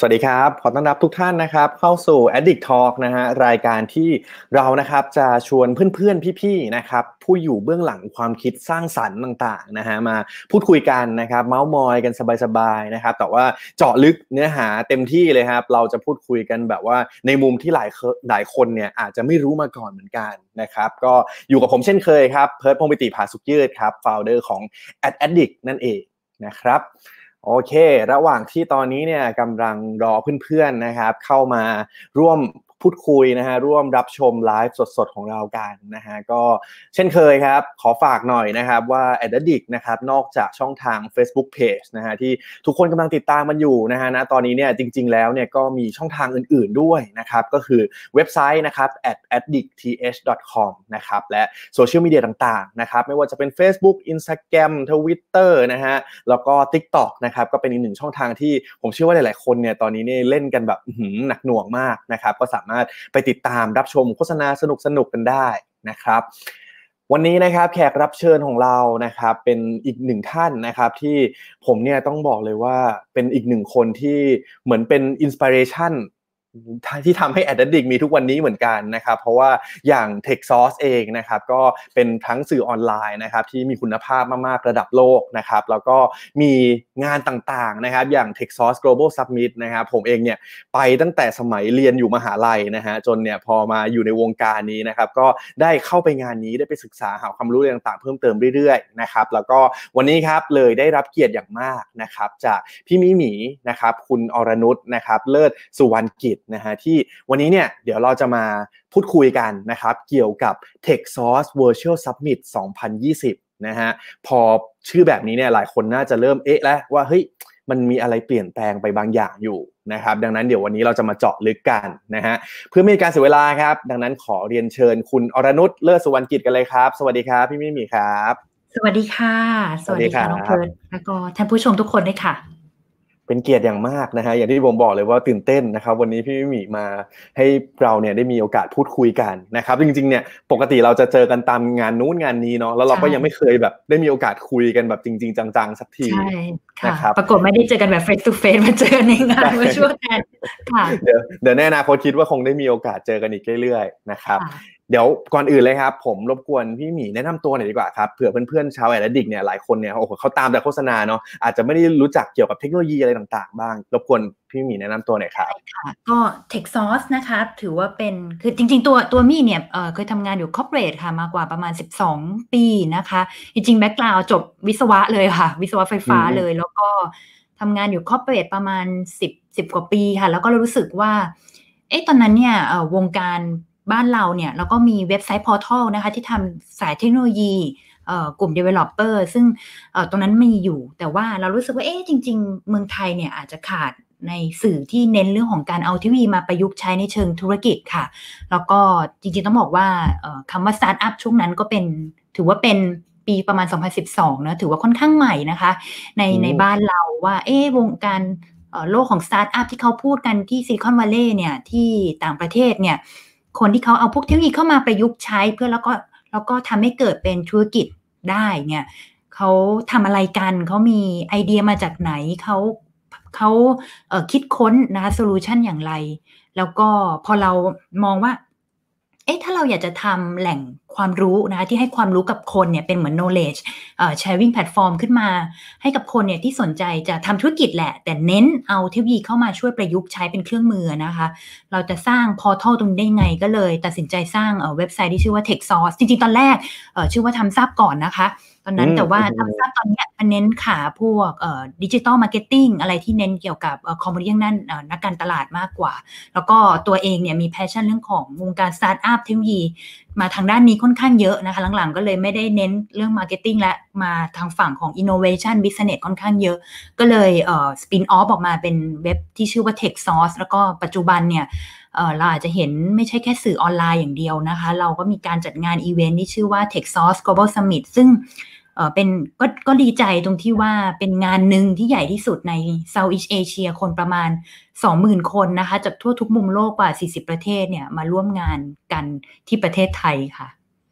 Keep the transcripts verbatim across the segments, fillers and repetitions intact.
สวัสดีครับขอต้อนรับทุกท่านนะครับเข้าสู่ Addict Talk นะฮะรายการที่เรานะครับจะชวนเพื่อนๆพี่ๆนะครับผู้อยู่เบื้องหลังความคิดสร้างสรรค์ต่างๆนะฮะมาพูดคุยกันนะครับเม้ามอยกันสบายๆนะครับแต่ว่าเจาะลึกเนื้อหาเต็มที่เลยครับเราจะพูดคุยกันแบบว่าในมุมที่หลายหลายคนเนี่ยอาจจะไม่รู้มาก่อนเหมือนกันนะครับก็อยู่กับผมเช่นเคยครับเพิร์ทพงษ์ปิติผาสุขยืดครับ founder ของ Addict นั่นเองนะครับโอเคระหว่างที่ตอนนี้เนี่ยกำลังรอเพื่อนๆนะครับเข้ามาร่วมพูดคุยนะฮะร่วมรับชมไลฟ์สดๆของเรากันนะฮะก็เช่นเคยครับขอฝากหน่อยนะครับว่า Addict นะครับนอกจากช่องทาง Facebook Page นะฮะที่ทุกคนกำลังติดตามมันอยู่นะฮะณตอนนี้เนี่ยจริงๆแล้วเนี่ยก็มีช่องทางอื่นๆด้วยนะครับก็คือเว็บไซต์นะครับ at addict t h dot com นะครับและโซเชียลมีเดียต่างๆนะครับไม่ว่าจะเป็น Facebook Instagram Twitter นะฮะแล้วก็ TikTok นะครับก็เป็นอีกหนึ่งช่องทางที่ผมเชื่อว่าหลายๆคนเนี่ยตอนนี้เนี่ยเล่นกันแบบหนักหน่วงมากนะครับก็สามารถไปติดตามรับชมโฆษณาสนุกๆกันได้นะครับวันนี้นะครับแขกรับเชิญของเรานะครับเป็นอีกหนึ่งท่านนะครับที่ผมเนี่ยต้องบอกเลยว่าเป็นอีกหนึ่งคนที่เหมือนเป็นอินสปิเรชันที่ทำให้ Addict มีทุกวันนี้เหมือนกันนะครับเพราะว่าอย่าง TechSauce เองนะครับก็เป็นทั้งสื่อออนไลน์นะครับที่มีคุณภาพมากๆระดับโลกนะครับแล้วก็มีงานต่างๆนะครับอย่าง TechSauce Global Summit นะครับผมเองเนี่ยไปตั้งแต่สมัยเรียนอยู่มหาลัยนะฮะจนเนี่ยพอมาอยู่ในวงการนี้นะครับก็ได้เข้าไปงานนี้ได้ไปศึกษาหาความรู้ต่างๆเพิ่มเติมเรื่อยๆนะครับแล้วก็วันนี้ครับเลยได้รับเกียรติอย่างมากนะครับจากพี่มิหมีนะครับคุณอรนุชนะครับเลิศสุวรรณกิจนะฮะที่วันนี้เนี่ยเดี๋ยวเราจะมาพูดคุยกันนะครับเกี่ยวกับ TechSauce Virtual Summit สองพันยี่สิบนะฮะพอชื่อแบบนี้เนี่ยหลายคนน่าจะเริ่มเอ๊ะแล้วว่าเฮ้ยมันมีอะไรเปลี่ยนแปลงไปบางอย่างอยู่นะครับดังนั้นเดี๋ยววันนี้เราจะมาเจาะลึกกันนะฮะเพื่อไม่ให้การเสียเวลาครับดังนั้นขอเรียนเชิญคุณอรนุชเลิศสุวรรณกิจกันเลยครับสวัสดีครับพี่มิหมีครับสวัสดีค่ะสวัสดีค่ะน้องเพิร์ทแล้วก็ท่านผู้ชมทุกคนด้วยค่ะเป็นเกียรติอย่างมากนะฮะอย่างที่ผมบอกเลยว่าตื่นเต้นนะครับวันนี้พี่มิหมีมาให้เราเนี่ยได้มีโอกาสพูดคุยกันนะครับจริงๆเนี่ยปกติเราจะเจอกันตามงานนู้นงานนี้เนาะแล้วเราก็ยังไม่เคยแบบได้มีโอกาสคุยกันแบบจริงๆจังๆสักทีใช่ค่ะปรากฏไม่ได้เจอกันแบบ face to face มาเจอในงาน virtual แทนค่ะเดี๋ยวเดี๋ยวแน่นะเขาคิดว่าคงได้มีโอกาสเจอกันอีกเรื่อยๆนะครับเดี๋ยวก่อนอื่นเลยครับผมรบกวนพี่หมีแนะนำตัวหน่อยดีกว่าครับเผื่อเพื่อนๆชาว Addict เนี่ยหลายคนเนี่ยโอ้โหเขาตามแต่โฆษณาเนาะอาจจะไม่ได้รู้จักเกี่ยวกับเทคโนโลยีอะไรต่างๆบ้างรบกวนพี่หมีแนะนำตัวหน่อยครับค่ะก็ TechSauce นะคะถือว่าเป็นคือจริงๆตัวตัวมี่เนี่ยเอ่อเคยทำงานอยู่ corporate ค่ะมากว่าประมาณสิบสองปีนะคะจริงๆแบ็คกราวด์จบวิศวะเลยค่ะวิศวะไฟฟ้าเลยแล้วก็ทำงานอยู่ corporate ประมาณสิบ สิบกว่าปีค่ะแล้วก็รู้สึกว่าเอ๊ะตอนนั้นเนี่ยเอ่อวงการบ้านเราเนี่ยแล้วก็มีเว็บไซต์ portal นะคะที่ทำสายเทคโนโลยีกลุ่ม developer ซึ่งตรงนั้นมีอยู่แต่ว่าเรารู้สึกว่าเอ๊ะจริงๆเมืองไทยเนี่ยอาจจะขาดในสื่อที่เน้นเรื่องของการเอาเทคโนโลยีมาประยุกต์ใช้ในเชิงธุรกิจค่ะแล้วก็จริงๆต้องบอกว่าคำว่า startup ช่วงนั้นก็เป็นถือว่าเป็นปีประมาณสองพันสิบสองนะถือว่าค่อนข้างใหม่นะคะในในบ้านเราว่าเอ๊ะวงการโลกของสตาร์ทอัพที่เขาพูดกันที่ซิลิคอนวัลเลย์เนี่ยที่ต่างประเทศเนี่ยคนที่เขาเอาพวกเทคโนโลยีเข้ามาประยุกต์ใช้เพื่อแล้วก็แล้วก็ทำให้เกิดเป็นธุรกิจได้เนี่ยเขาทำอะไรกันเขามีไอเดียมาจากไหนเขาเขาเอ่อคิดค้นนะคะโซลูชันอย่างไรแล้วก็พอเรามองว่าเอ๊ะถ้าเราอยากจะทำแหล่งความรู้นะคะที่ให้ความรู้กับคนเนี่ยเป็นเหมือน knowledge เอ่อ sharing platform ขึ้นมาให้กับคนเนี่ยที่สนใจจะทำธุรกิจแหละแต่เน้นเอาเทคโนโลยีเข้ามาช่วยประยุกต์ใช้เป็นเครื่องมือนะคะเราจะสร้าง portal ตรงนี้ได้ไงก็เลยตัดสินใจสร้างเอ่อเว็บไซต์ที่ชื่อว่า TechSauce จริงๆตอนแรกเอ่อชื่อว่าทำซับก่อนนะคะตอนนั้นแต่ว่าทำซับตอนนี้มันเน้นขาพวกเอ่อดิจิตอลมาร์เก็ตติ้งอะไรที่เน้นเกี่ยวกับเอ่อคอมมูนิตี้นั่นเอ่อนักการตลาดมากกว่าแล้วก็ตัวเองเนี่ยมีแพชชั่นเรื่องของวงการสตาร์ทอัพเทคโนโลยีมาทางด้านนี้ค่อนข้างเยอะนะคะหลังๆก็เลยไม่ได้เน้นเรื่องมาร์เก็ตติ้งและมาทางฝั่งของ innovation business ค่อนข้างเยอะก็เลยเอ่อ spin off ออกมาเป็นเว็บที่ชื่อว่า TechSauce แล้วก็ปัจจุบันเนี่ยเอ่อเราอาจจะเห็นไม่ใช่แค่สื่อออนไลน์อย่างเดียวนะคะเราก็มีการจัดงานอีเวนต์ที่ชื่อว่า TechSauce Global Summit ซึ่งเอ่อเป็นก็ก็ดีใจตรงที่ว่าเป็นงานหนึ่งที่ใหญ่ที่สุดใน Southeast Asia คนประมาณ สองหมื่น คนนะคะจากทั่วทุกมุมโลกกว่าสี่สิบประเทศเนี่ยมาร่วมงานกันที่ประเทศไทยค่ะก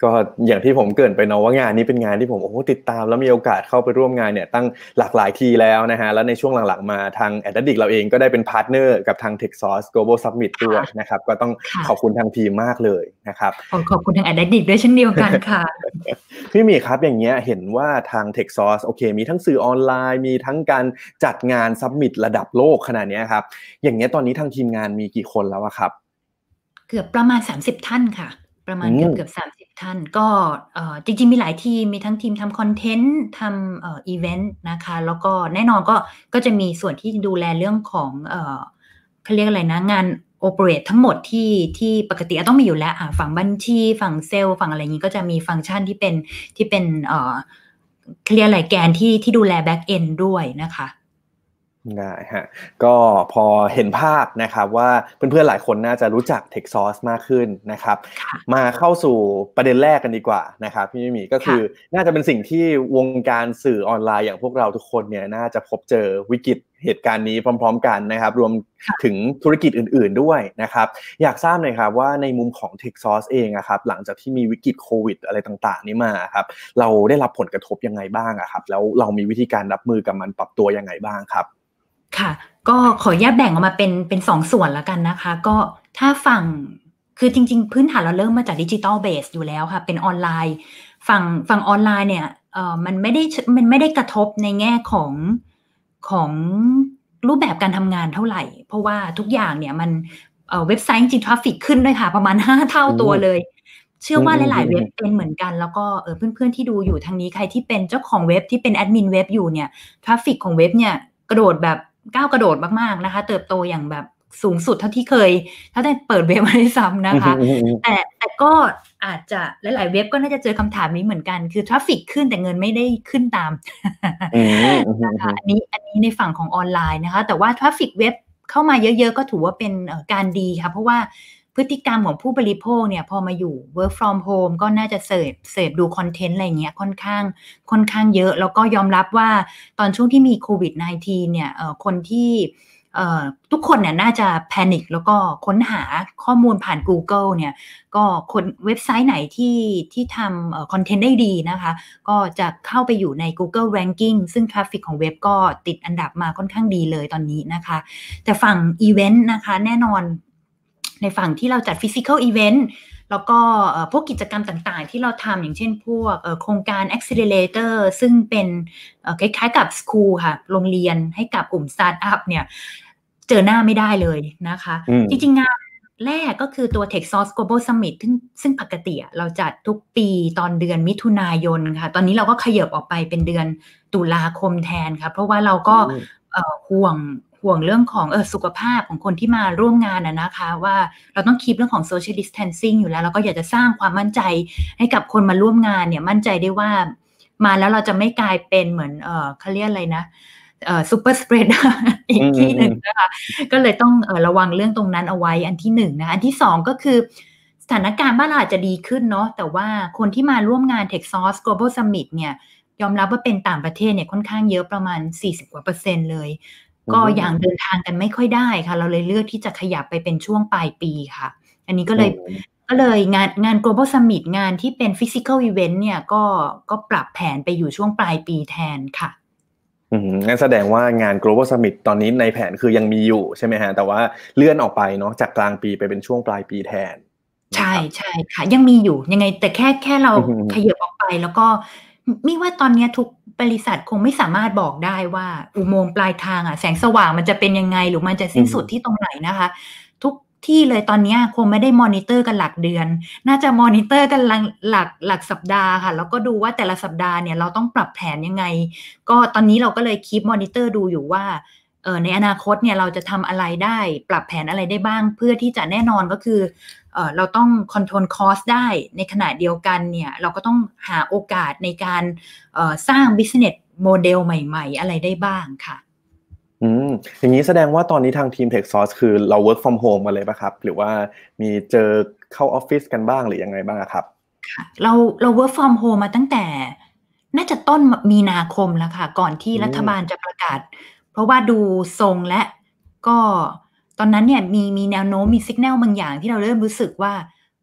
ก็อย่างที่ผมเกริ่นไปเนาะว่างานนี้เป็นงานที่ผมโอ้โหติดตามแล้วมีโอกาสเข้าไปร่วมงานเนี่ยตั้งหลากหลายทีแล้วนะฮะแล้วในช่วงหลังๆมาทาง Addict เราเองก็ได้เป็นพาร์ทเนอร์กับทาง TechSource Global Summit ด้วยนะครับก็ต้องขอบคุณทางทีมมากเลยนะครับขอบคุณทาง Addict ด้วยเช่นเดียวกันค่ะพี่หมีครับอย่างเงี้ยเห็นว่าทาง TechSource โอเคมีทั้งสื่อออนไลน์มีทั้งการจัดงาน Summit ระดับโลกขนาดนี้ครับอย่างเงี้ยตอนนี้ทางทีมงานมีกี่คนแล้วอะครับเกือบประมาณสามสิบท่านค่ะประมาณเกือบเกือบสามสิบท่านก็เอ่อจริงๆมีหลายทีมมีทั้งทีมทำคอนเทนต์ทำเอ่ออีเวนต์นะคะแล้วก็แน่นอนก็ก็จะมีส่วนที่ดูแลเรื่องของเอ่อเขาเรียกอะไรนะงานโอเปเรตทั้งหมดที่ที่ปกติต้องมีอยู่แล้วอ่ะฝั่งบัญชีฝั่งเซลล์ฝั่งอะไรอย่างนี้ก็จะมีฟังก์ชันที่เป็นที่เป็นเอ่อเขาเรียกอะไรแกนที่ที่ดูแลแบ็กเอนด์ด้วยนะคะได้ฮะก็พอเห็นภาพนะครับว่าเพื่อนๆหลายคนน่าจะรู้จัก TechSource มากขึ้นนะครับมาเข้าสู่ประเด็นแรกกันดีกว่านะครับพี่หมีก็คือน่าจะเป็นสิ่งที่วงการสื่อออนไลน์อย่างพวกเราทุกคนเนี่ยน่าจะพบเจอวิกฤตเหตุการณ์นี้พร้อมๆกันนะครับรวมถึงธุรกิจอื่นๆด้วยนะครับอยากทราบหน่อยครับว่าในมุมของ TechSource เองอะครับหลังจากที่มีวิกฤตโควิดอะไรต่างๆนี้มาครับเราได้รับผลกระทบยังไงบ้างอะครับแล้วเรามีวิธีการรับมือกับมันปรับตัวยังไงบ้างครับค่ะก็ขอแยกแบ่งออกมาเป็นเป็นสองส่วนแล้วกันนะคะก็ถ้าฝั่งคือจริงๆพื้นฐานเราเริ่มมาจากดิจิทัลเบสอยู่แล้วค่ะเป็นออนไลน์ฝั่งฝั่งออนไลน์เนี่ยเอ่อมันไม่ได้มันไม่ได้กระทบในแง่ของของรูปแบบการทำงานเท่าไหร่เพราะว่าทุกอย่างเนี่ยมันเอ่อเว็บไซต์จริงๆทราฟฟิกขึ้นด้วยค่ะประมาณห้าเท่าตัวเลยเชื่อว่าหลายๆเว็บเป็นเหมือนกันแล้วก็เอ่อเพื่อนๆที่ดูอยู่ทางนี้ใครที่เป็นเจ้าของเว็บที่เป็นแอดมินเว็บอยู่เนี่ยทราฟฟิกของเว็บเนี่ยกระโดดแบบก้าวกระโดดมากๆนะคะเติบโตอย่างแบบสูงสุดเท่าที่เคยถ้าได้เปิดเว็บมาได้ซ้ำนะคะแต่แต่ก็อาจจะหลายๆเว็บก็น่าจะเจอคำถามนี้เหมือนกันคือทราฟฟิกขึ้นแต่เงินไม่ได้ขึ้นตามนะคะอันนี้อันนี้ในฝั่งของออนไลน์นะคะแต่ว่าทราฟฟิกเว็บเข้ามาเยอะๆก็ถือว่าเป็นการดีค่ะเพราะว่าพฤติกรรมของผู้บริโภคเนี่ยพอมาอยู่ work from home ก็น่าจะเสพเสพดูคอนเทนต์อะไรเงี้ยค่อนข้างค่อนข้างเยอะแล้วก็ยอมรับว่าตอนช่วงที่มีโควิด สิบเก้า เนี่ยเอ่อคนที่เอ่อทุกคนเนี่ยน่าจะแพนิคแล้วก็ค้นหาข้อมูลผ่าน Google เนี่ยก็คนเว็บไซต์ไหนที่ที่ทำเอ่อคอนเทนต์ได้ดีนะคะก็จะเข้าไปอยู่ใน Google Ranking ซึ่งทราฟฟิกของเว็บก็ติดอันดับมาค่อนข้างดีเลยตอนนี้นะคะแต่ฝั่งอีเวนต์นะคะแน่นอนในฝั่งที่เราจัด Physical Event แล้วก็พวกกิจกรรมต่างๆที่เราทำอย่างเช่นพวกโครงการ Accelerator ซึ่งเป็นคล้ายๆกับ School ค่ะโรงเรียนให้กับกลุ่ม Startup เนี่ยเจอหน้าไม่ได้เลยนะคะจริงๆงานแรกก็คือตัว TechSource Global Summit ซึ่งซึ่งปกติเราจัดทุกปีตอนเดือนมิถุนายนค่ะตอนนี้เราก็ขยับออกไปเป็นเดือนตุลาคมแทนค่ะเพราะว่าเราก็ห่วงห่วงเรื่องของเออสุขภาพของคนที่มาร่วมงานนะนะคะว่าเราต้องคีปเรื่องของ social distancing อยู่แล้วแล้วก็อยากจะสร้างความมั่นใจให้กับคนมาร่วมงานเนี่ยมั่นใจได้ว่ามาแล้วเราจะไม่กลายเป็นเหมือนเออเขาเรียกอะไรนะเอ่อซูเปอร์สเปรดอีกที่หนึ่งนะคะก็เลยต้องเออระวังเรื่องตรงนั้นเอาไว้อันที่หนึ่งนะอันที่สองก็คือสถานการณ์บ้านเราอาจจะดีขึ้นเนาะแต่ว่าคนที่มาร่วมงาน TechSource Global Summit เนี่ยยอมรับว่าเป็นต่างประเทศเนี่ยค่อนข้างเยอะประมาณสี่สิบกว่าเปอร์เซ็นต์เลยก็อย่างเดินทางกันไม่ค่อยได้ค่ะเราเลยเลือกที่จะขยับไปเป็นช่วงปลายปีค่ะอันนี้ก็เลยก็เลยงานงาน Global Summit งานที่เป็น Physical Event เนี่ยก็ก็ปรับแผนไปอยู่ช่วงปลายปีแทนค่ะอืมงั้นแสดงว่างาน Global Summit ตอนนี้ในแผนคือยังมีอยู่ใช่ไหมฮะแต่ว่าเลื่อนออกไปเนาะจากกลางปีไปเป็นช่วงปลายปีแทนใช่ใช่ค่ะยังมีอยู่ยังไงแต่แค่แค่เราขยับออกไปแล้วก็มิว่าตอนนี้ทุกบริษัทคงไม่สามารถบอกได้ว่าอุโมงค์ปลายทางอ่ะแสงสว่างมันจะเป็นยังไงหรือมันจะสิ้นสุดที่ตรงไหนนะคะทุกที่เลยตอนนี้คงไม่ได้มอนิเตอร์กันหลักเดือนน่าจะมอนิเตอร์กันหลักหลักหลักสัปดาห์ค่ะแล้วก็ดูว่าแต่ละสัปดาห์เนี่ยเราต้องปรับแผนยังไงก็ตอนนี้เราก็เลยคีปมอนิเตอร์ดูอยู่ว่าเออในอนาคตเนี่ยเราจะทำอะไรได้ปรับแผนอะไรได้บ้างเพื่อที่จะแน่นอนก็คือเออเราต้องคอนโทรลคอสได้ในขณะเดียวกันเนี่ยเราก็ต้องหาโอกาสในการเอ่อสร้าง business model ใหม่ๆอะไรได้บ้างค่ะอืมอย่างนี้แสดงว่าตอนนี้ทางทีม TechSource คือเรา work from home กันเลยป่ะครับหรือว่ามีเจอเข้าออฟฟิศกันบ้างหรือยังไงบ้างครับค่ะเราเรา work from home มาตั้งแต่น่าจะต้นมีนาคมแล้วค่ะก่อนที่รัฐบาลจะประกาศเพราะว่าดูทรงและก็ตอนนั้นเนี่ยมีมีแนวโน้มมีสัญญาณบางอย่างที่เราเริ่มรู้สึกว่า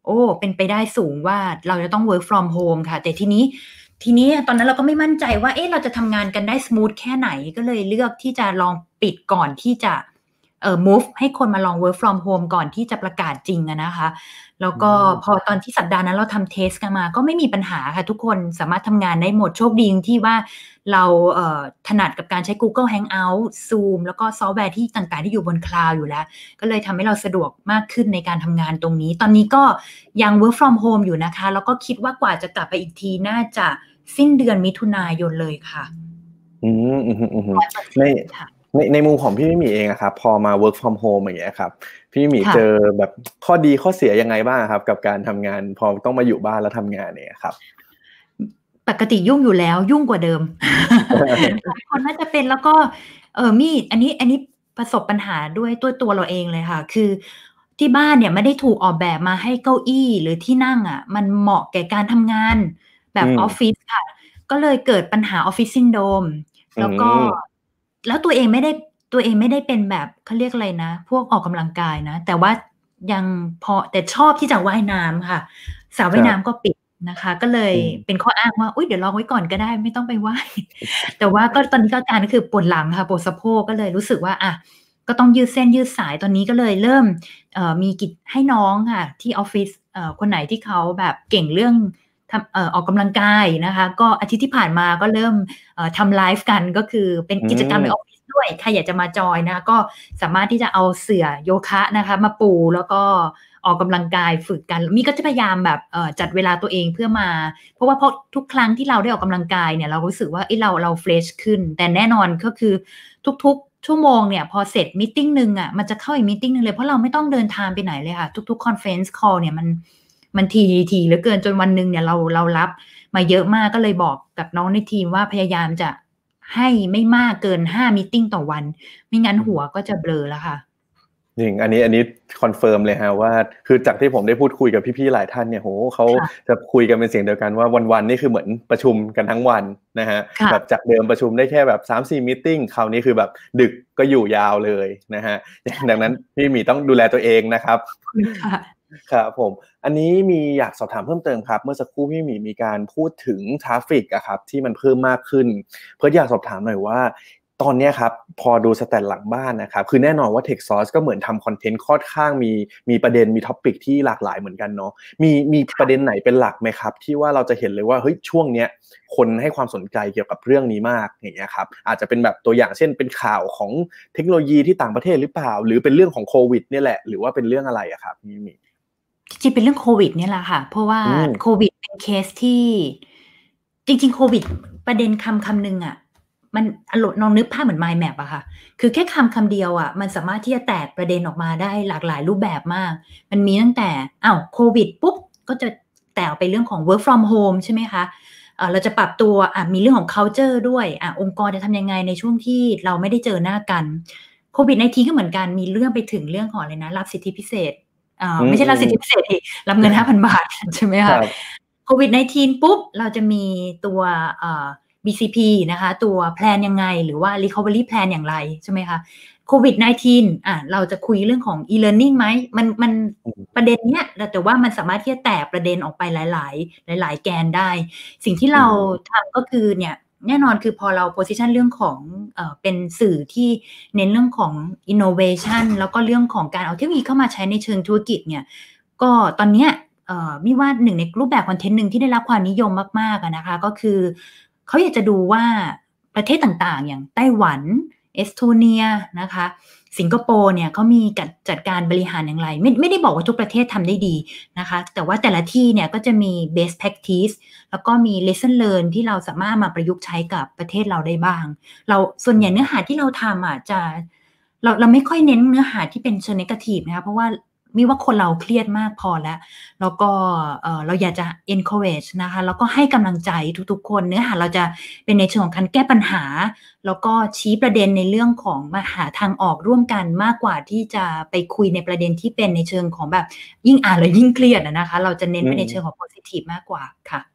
โอ้เป็นไปได้สูงว่าเราจะต้อง work from home ค่ะแต่ทีนี้ทีนี้ตอนนั้นเราก็ไม่มั่นใจว่าเอ๊ะเราจะทำงานกันได้สมูทแค่ไหนก็เลยเลือกที่จะลองปิดก่อนที่จะเอ่อ move ให้คนมาลอง work from home ก่อนที่จะประกาศจริงอะนะคะแล้วก็พอตอนที่สัปดาห์นั้นเราทำเทสกันมาก็ไม่มีปัญหาค่ะทุกคนสามารถทำงานได้หมดโชคดีที่ว่าเราเอ่อถนัดกับการใช้ Google Hangout Zoom แล้วก็ซอฟต์แวร์ที่ต่างๆที่อยู่บนคลาวด์อยู่แล้วก็เลยทำให้เราสะดวกมากขึ้นในการทำงานตรงนี้ตอนนี้ก็ยัง work from home อยู่นะคะแล้วก็คิดว่ากว่าจะกลับไปอีกทีน่าจะสิ้นเดือนมิถุนายนเลยค่ะอืมอืมอืมในในในมุมของพี่มิมีเองอะครับพอมา work from home อย่างเงี้ยครับพี่มิมีเจอแบบข้อดีข้อเสียยังไงบ้างครับกับการทำงานพอต้องมาอยู่บ้านแล้วทำงานเนี่ยครับปกติยุ่งอยู่แล้วยุ่งกว่าเดิมหลายคนน่าจะเป็นแล้วก็เออมี่อันนี้อันนี้ประสบปัญหาด้วยตัวตัวเราเองเลยค่ะคือที่บ้านเนี่ยไม่ได้ถูกออกแบบมาให้เก้าอี้หรือที่นั่งอ่ะมันเหมาะแก่การทำงานแบบออฟฟิศค่ะก็เลยเกิดปัญหาออฟฟิศซินโดรมแล้วก็แล้วตัวเองไม่ได้ตัวเองไม่ได้เป็นแบบเขาเรียกอะไรนะพวกออกกำลังกายนะแต่ว่ายังพอแต่ชอบที่จะว่ายน้ำค่ะสระว่ายน้ำก็ปิดนะคะก็เลยเป็นข้ออ้างว่าอุ๊ยเดี๋ยวลองไว้ก่อนก็ได้ไม่ต้องไปว่ายแต่ว่าก็ตอนนี้ก็อาการก็คือปวดหลังค่ะปวดสะโพกก็เลยรู้สึกว่าอ่ะก็ต้องยืดเส้นยืดสายตอนนี้ก็เลยเริ่มเอ่อมีกิจให้น้องค่ะที่ออฟฟิศเอ่อคนไหนที่เขาแบบเก่งเรื่องทำเอ่อออกกำลังกายนะคะก็อาทิตย์ที่ผ่านมาก็เริ่มเอ่อทำไลฟ์กันก็คือเป็นกิจกรรมในออฟฟิศด้วยใครอยากจะมาจอยนะคะก็สามารถที่จะเอาเสื่อโยคะนะคะมาปูแล้วก็ออกกำลังกายฝึกกันมีก็จะพยายามแบบจัดเวลาตัวเองเพื่อมาเพราะว่าเพราะทุกครั้งที่เราได้ออกกำลังกายเนี่ยเรารู้สึกว่าเอ้เราเราเฟรชขึ้นแต่แน่นอนก็คือทุกๆชั่วโมงเนี่ยพอเสร็จมีตติ้งนึงอ่ะมันจะเข้าอีกมีตติ้งนึงเลยเพราะเราไม่ต้องเดินทางไปไหนเลยค่ะทุกๆคอนเฟรนซ์คอลเนี่ยมันมันทีทีเหลือเกินจนวันนึงเนี่ยเราเรารับมาเยอะมากก็เลยบอกกับน้องในทีมว่าพยายามจะให้ไม่มากเกินห้ามีตติ้งต่อวันไม่งั้นหัวก็จะเบลอแล้วค่ะจริงอันนี้อันนี้คอนเฟิร์มเลยฮะว่าคือจากที่ผมได้พูดคุยกับพี่ๆหลายท่านเนี่ยโหเขาจะคุยกันเป็นเสียงเดียวกันว่าวันๆนี่คือเหมือนประชุมกันทั้งวันนะฮะแบบจากเดิมประชุมได้แค่แบบ สามถึงสี่ มีตติ้งคราวนี้คือแบบดึกก็อยู่ยาวเลยนะฮะดังนั้นพี่มีต้องดูแลตัวเองนะครับครับผมอันนี้มีอยากสอบถามเพิ่มเติมครับเมื่อสักครู่พี่มีมีการพูดถึงทราฟฟิกอะครับที่มันเพิ่มมากขึ้นเพื่ออยากสอบถามหน่อยว่าตอนนี้ครับพอดูสแตทหลังบ้านนะครับคือแน่นอนว่า TechSauce ก็เหมือนทำคอนเทนต์ค่อนข้างมีมีประเด็นมีท็อปิกที่หลากหลายเหมือนกันเนาะมีมีประเด็นไหนเป็นหลักไหมครับที่ว่าเราจะเห็นเลยว่าเฮ้ยช่วงเนี้ยคนให้ความสนใจเกี่ยวกับเรื่องนี้มากอย่างเงี้ยครับอาจจะเป็นแบบตัวอย่างเช่นเป็นข่าวของเทคโนโลยีที่ต่างประเทศหรือเปล่าหรือเป็นเรื่องของโควิดเนี่ยแหละหรือว่าเป็นเรื่องอะไรอะครับมีมีจริงเป็นเรื่องโควิดเนี่ยแหละค่ะเพราะว่าโควิดเป็นเคสที่จริงๆโควิดประเด็นคำคำนึงอะมันอารมณ์ลองนึกภาพเหมือน mind map อะค่ะคือแค่คำคำเดียวอะมันสามารถที่จะแตกประเด็นออกมาได้หลากหลายรูปแบบมากมันมีตั้งแต่อ้าวโควิดปุ๊บก็จะแตกไปเรื่องของ work from home ใช่ไหมคะเราจะปรับตัวอ่ะมีเรื่องของ culture ด้วยอ่ะองค์กรจะทำยังไงในช่วงที่เราไม่ได้เจอหน้ากันโควิดสิบเก้า ก็เหมือนกันมีเรื่องไปถึงเรื่องของอะไรนะรับสิทธิพิเศษอ่าไม่ใช่รับสิทธิพิเศษดิรับเงิน ห้าพัน บาทใช่ไหมคะโควิดสิบเก้า ปุ๊บเราจะมีตัวเอ่อ บี ซี พี นะคะตัวแพลนยังไงหรือว่า recovery plan อย่างไรใช่ไหมคะโควิดสิบเก้า อ่ะเราจะคุยเรื่องของ e-learning ไหมมันมันประเด็นเนี้ยแต่ว่ามันสามารถที่จะแตกประเด็นออกไปหลายๆหลายๆแกนได้สิ่งที่เราทำก็คือเนี่ยแน่นอนคือพอเรา position เรื่องของเอ่อเป็นสื่อที่เน้นเรื่องของ innovation แล้วก็เรื่องของการเอาเทคโนโลยีเข้ามาใช้ในเชิงธุรกิจเนี่ยก็ตอนเนี้ยเอ่อมีว่าหนึ่งในรูปแบบคอนเทนต์นึงที่ได้รับความนิยมมากๆนะคะก็คือเขาอยากจะดูว่าประเทศต่างๆอย่างไต้หวันเอสโตเนียนะคะสิงคโปร์เนี่ยเขามีการจัดการบริหารอย่างไรไม่ไม่ได้บอกว่าทุกประเทศทำได้ดีนะคะแต่ว่าแต่ละที่เนี่ยก็จะมี best practice แล้วก็มี lesson learn ที่เราสามารถมาประยุกต์ใช้กับประเทศเราได้บ้างเราส่วนใหญ่เนื้อหาที่เราทำอ่ะจะเราเราไม่ค่อยเน้นเนื้อหาที่เป็นเชิง negative นะคะเพราะว่ามีว่าคนเราเครียดมากพอแล้วแล้วก็เอ่อเราอยากจะ encourage นะคะแล้วก็ให้กำลังใจทุกๆคนเนื้อหาเราจะเป็นในเชิงของการแก้ปัญหาแล้วก็ชี้ประเด็นในเรื่องของมาหาทางออกร่วมกันมากกว่าที่จะไปคุยในประเด็นที่เป็นในเชิงของแบบยิ่งอ่านแล้วยิ่งเครียดนะคะเราจะเน้นไปในเชิงของ positive มากกว่าค่ะ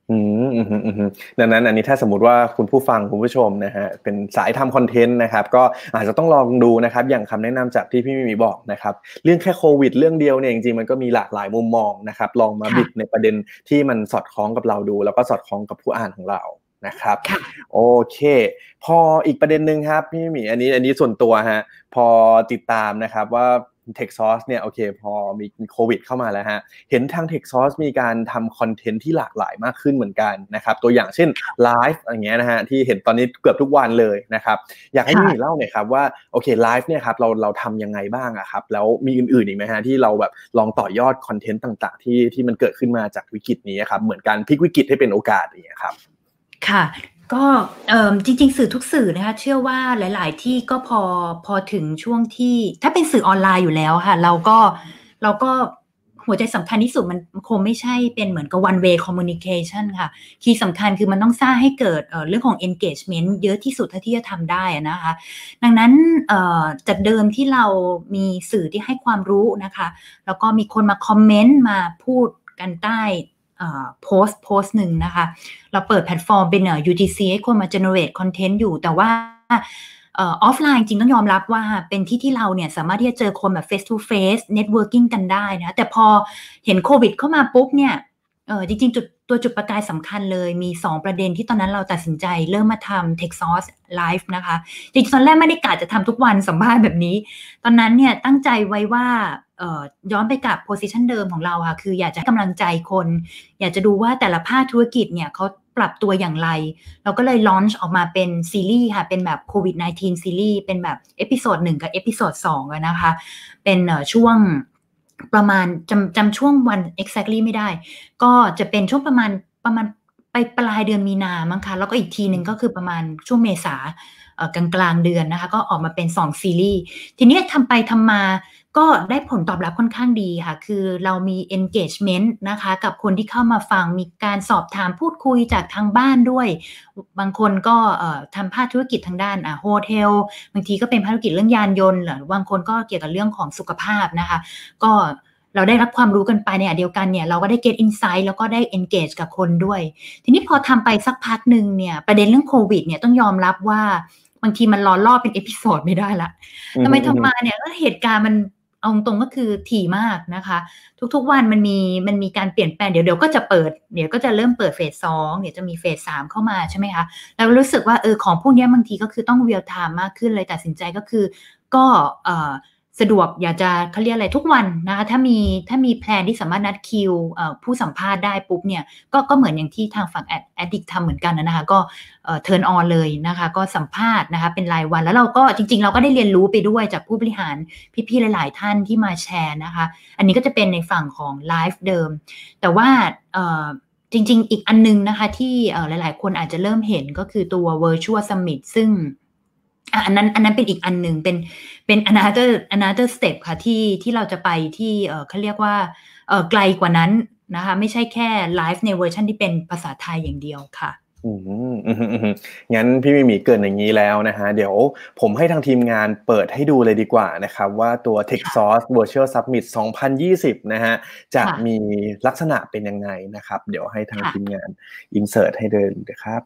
อืมอืมอืมดังนั้นอันนี้ถ้าสมมติว่าคุณผู้ฟังคุณผู้ชมนะฮะเป็นสายทำคอนเทนต์นะครับก็อาจจะต้องลองดูนะครับอย่างคำแนะนำจากที่พี่มีบอกนะครับเรื่องแค่โควิดเรื่องเดียวเนี่ยจริงๆมันก็มีหลากหลายมุมมองนะครับลองมาบิดในประเด็นที่มันสอดคล้องกับเราดูแล้วก็สอดคล้องกับผู้อ่านของเรานะครับโอเคพออีกประเด็นนึงครับพี่มีอันนี้อันนี้ส่วนตัวฮะพอติดตามนะครับว่าTechSauce เนี่ยโอเคพอมีโควิดเข้ามาแล้วฮะเห็นทาง TechSauce มีการทำคอนเทนต์ที่หลากหลายมากขึ้นเหมือนกันนะครับตัวอย่างเช่นไลฟ์อย่างเงี้ยนะฮะที่เห็นตอนนี้เกือบทุกวันเลยนะครับอยากให้พี่เล่าหน่อยครับว่าโอเคไลฟ์เนี่ยครับเราเราทำยังไงบ้างอะครับแล้วมีอื่นๆอีกไหมฮะที่เราแบบลองต่อยอดคอนเทนต์ต่างๆที่ที่มันเกิดขึ้นมาจากวิกฤตนี้ครับเหมือนการพลิกวิกฤตให้เป็นโอกาสอย่างเงี้ยครับค่ะก็เอ่อจริงๆสื่อทุกสื่อนะคะเชื่อว่าหลายๆที่ก็พอพอถึงช่วงที่ถ้าเป็นสื่อออนไลน์อยู่แล้วค่ะเราก็เราก็หัวใจสำคัญที่สุดมันคงไม่ใช่เป็นเหมือนกับ one way communication ค่ะคีย์สำคัญคือมันต้องสร้างให้เกิดเอ่อเรื่องของ engagement เยอะที่สุดเท่าที่จะทำได้นะคะดังนั้นเอ่อจากเดิมที่เรามีสื่อที่ให้ความรู้นะคะแล้วก็มีคนมาคอมเมนต์มาพูดกันใต้โพสต์โพสต์หนึ่งนะคะเราเปิดแพลตฟอร์มเป็น ยู จี ซี ให้คนมา generate content อยู่แต่ว่าออฟไลน์จริงต้องยอมรับว่าเป็นที่ที่เราเนี่ยสามารถที่จะเจอคนแบบ face to face networking กันได้นะแต่พอเห็นโควิดเข้ามาปุ๊บเนี่ยเออจริงๆจุดตัวจุดประกายสำคัญเลยมีสองประเด็นที่ตอนนั้นเราตัดสินใจเริ่มมาทำ TechSauce Live นะคะจริงๆตอนแรกไม่ได้กะจะทำทุกวันสัมภาษณ์แบบนี้ตอนนั้นเนี่ยตั้งใจไว้ว่าเอ่อย้อนไปกับ position เดิมของเราค่ะคืออยากจะให้กำลังใจคนอยากจะดูว่าแต่ละภาคธุรกิจเนี่ยเขาปรับตัวอย่างไรเราก็เลยลอนช์ออกมาเป็นซีรีส์ค่ะเป็นแบบโควิด สิบเก้า ซีรีส์เป็นแบบเอพิโซดหนึ่งกับเอพิโซดสองอะนะคะเป็นช่วงประมาณจำจำช่วงวัน exactly ไม่ได้ก็จะเป็นช่วงประมาณประมาณไปปลายเดือนมีนามั้งคะแล้วก็อีกทีนึงก็คือประมาณช่วงเมษากลางกลางเดือนนะคะก็ออกมาเป็นสองซีรีส์ทีนี้ทำไปทำมาก็ได้ผลตอบรับค่อนข้างดีค่ะคือเรามี engagement นะคะกับคนที่เข้ามาฟังมีการสอบถามพูดคุยจากทางบ้านด้วยบางคนก็ทำภาคธุรกิจทางด้านโฮเทลบางทีก็เป็นภารกิจเรื่องยานยนต์หรือบางคนก็เกี่ยวกับเรื่องของสุขภาพนะคะก็เราได้รับความรู้กันไปในอันเดียวกันเนี่ยเราก็ได้ get insight แล้วก็ได้ engage กับคนด้วยทีนี้พอทำไปสักพักหนึ่งเนี่ยประเด็นเรื่องโควิดเนี่ยต้องยอมรับว่าบางทีมันล้อล่อเป็นเอพิโซดไม่ได้ละทำไมทำมาเนี่ยก็เหตุการณ์มันเอาตรงก็คือถี่มากนะคะทุกๆวันมันมีมันมีการเปลี่ยนแปลงเดี๋ยวเดี๋ยวก็จะเปิดเดี๋ยวก็จะเริ่มเปิดเฟสสองเดี๋ยวจะมีเฟสสามเข้ามาใช่ไหมคะเรารู้สึกว่าเออของพวกนี้บางทีก็คือต้องเรียลไทม์มากขึ้นเลยตัดสินใจก็คือก็เอ่อสะดวกอยากจะเขาเรียกอะไรทุกวันนะคะถ้ามีถ้ามีแพลนที่สามารถนัดคิวผู้สัมภาษณ์ได้ปุ๊บเนี่ยก็ก็เหมือนอย่างที่ทางฝั่งแอดดิกทำเหมือนกันนะคะก็เอ่อ turn on เลยนะคะก็สัมภาษณ์นะคะเป็นรายวันแล้วเราก็จริงๆเราก็ได้เรียนรู้ไปด้วยจากผู้บริหารพี่ๆหลายๆท่านที่มาแชร์นะคะอันนี้ก็จะเป็นในฝั่งของไลฟ์เดิมแต่ว่าเอ่อจริงๆอีกอันนึงนะคะที่หลายๆคนอาจจะเริ่มเห็นก็คือตัว Virtual Summit ซึ่งอันนั้นอันนั้นเป็นอีกอันหนึ่งเป็นเป็น another another step ค่ะที่ที่เราจะไปที่เอ่อเขาเรียกว่าเอ่อไกลกว่านั้นนะคะไม่ใช่แค่ไลฟ์ในเวอร์ชันที่เป็นภาษาไทยอย่างเดียวค่ะอืมอืมอืมงั้นพี่มีมีเกินอย่างนี้แล้วนะฮะเดี๋ยวผมให้ทางทีมงานเปิดให้ดูเลยดีกว่านะครับว่าตัว TechSauce Virtual Summit สองพันยี่สิบนะฮะจะมีลักษณะเป็นยังไงนะครับเดี๋ยวให้ทางทีมงาน insert ให้เลยนะครับ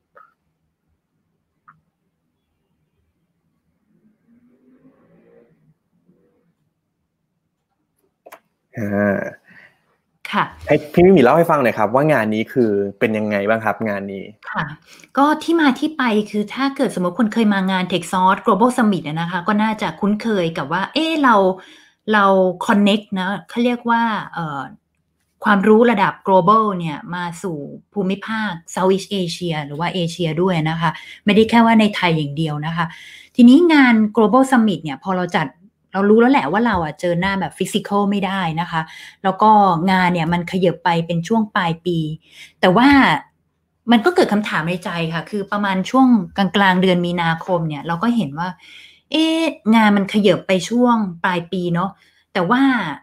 ค่ะให้พี่มิมีเล่าให้ฟังหน่อยครับว่างานนี้คือเป็นยังไงบ้างครับงานนี้ค่ะก็ที่มาที่ไปคือถ้าเกิดสมมติคนเคยมางาน TechSauce Global Summit นะคะก็น่าจะคุ้นเคยกับว่าเอ๊ะเราเรา connect นะเขาเรียกว่าเอ่อความรู้ระดับ global เนี่ยมาสู่ภูมิภาค Southeast Asia หรือว่าเอเชียด้วยนะคะไม่ได้แค่ว่าในไทยอย่างเดียวนะคะทีนี้งาน Global Summit เนี่ยพอเราจัดเรารู้แล้วแหละว่าเราอ่ะเจอหน้าแบบฟิสิกอลไม่ได้นะคะแล้วก็งานเนี่ยมันขยับไปเป็นช่วงปลายปีแต่ว่ามันก็เกิดคำถามในใจค่ะคือประมาณช่วงกลางกลางเดือนมีนาคมเนี่ยเราก็เห็นว่าเอ๊ะงานมันขยับไปช่วงปลายปีเนาะแต่ว่า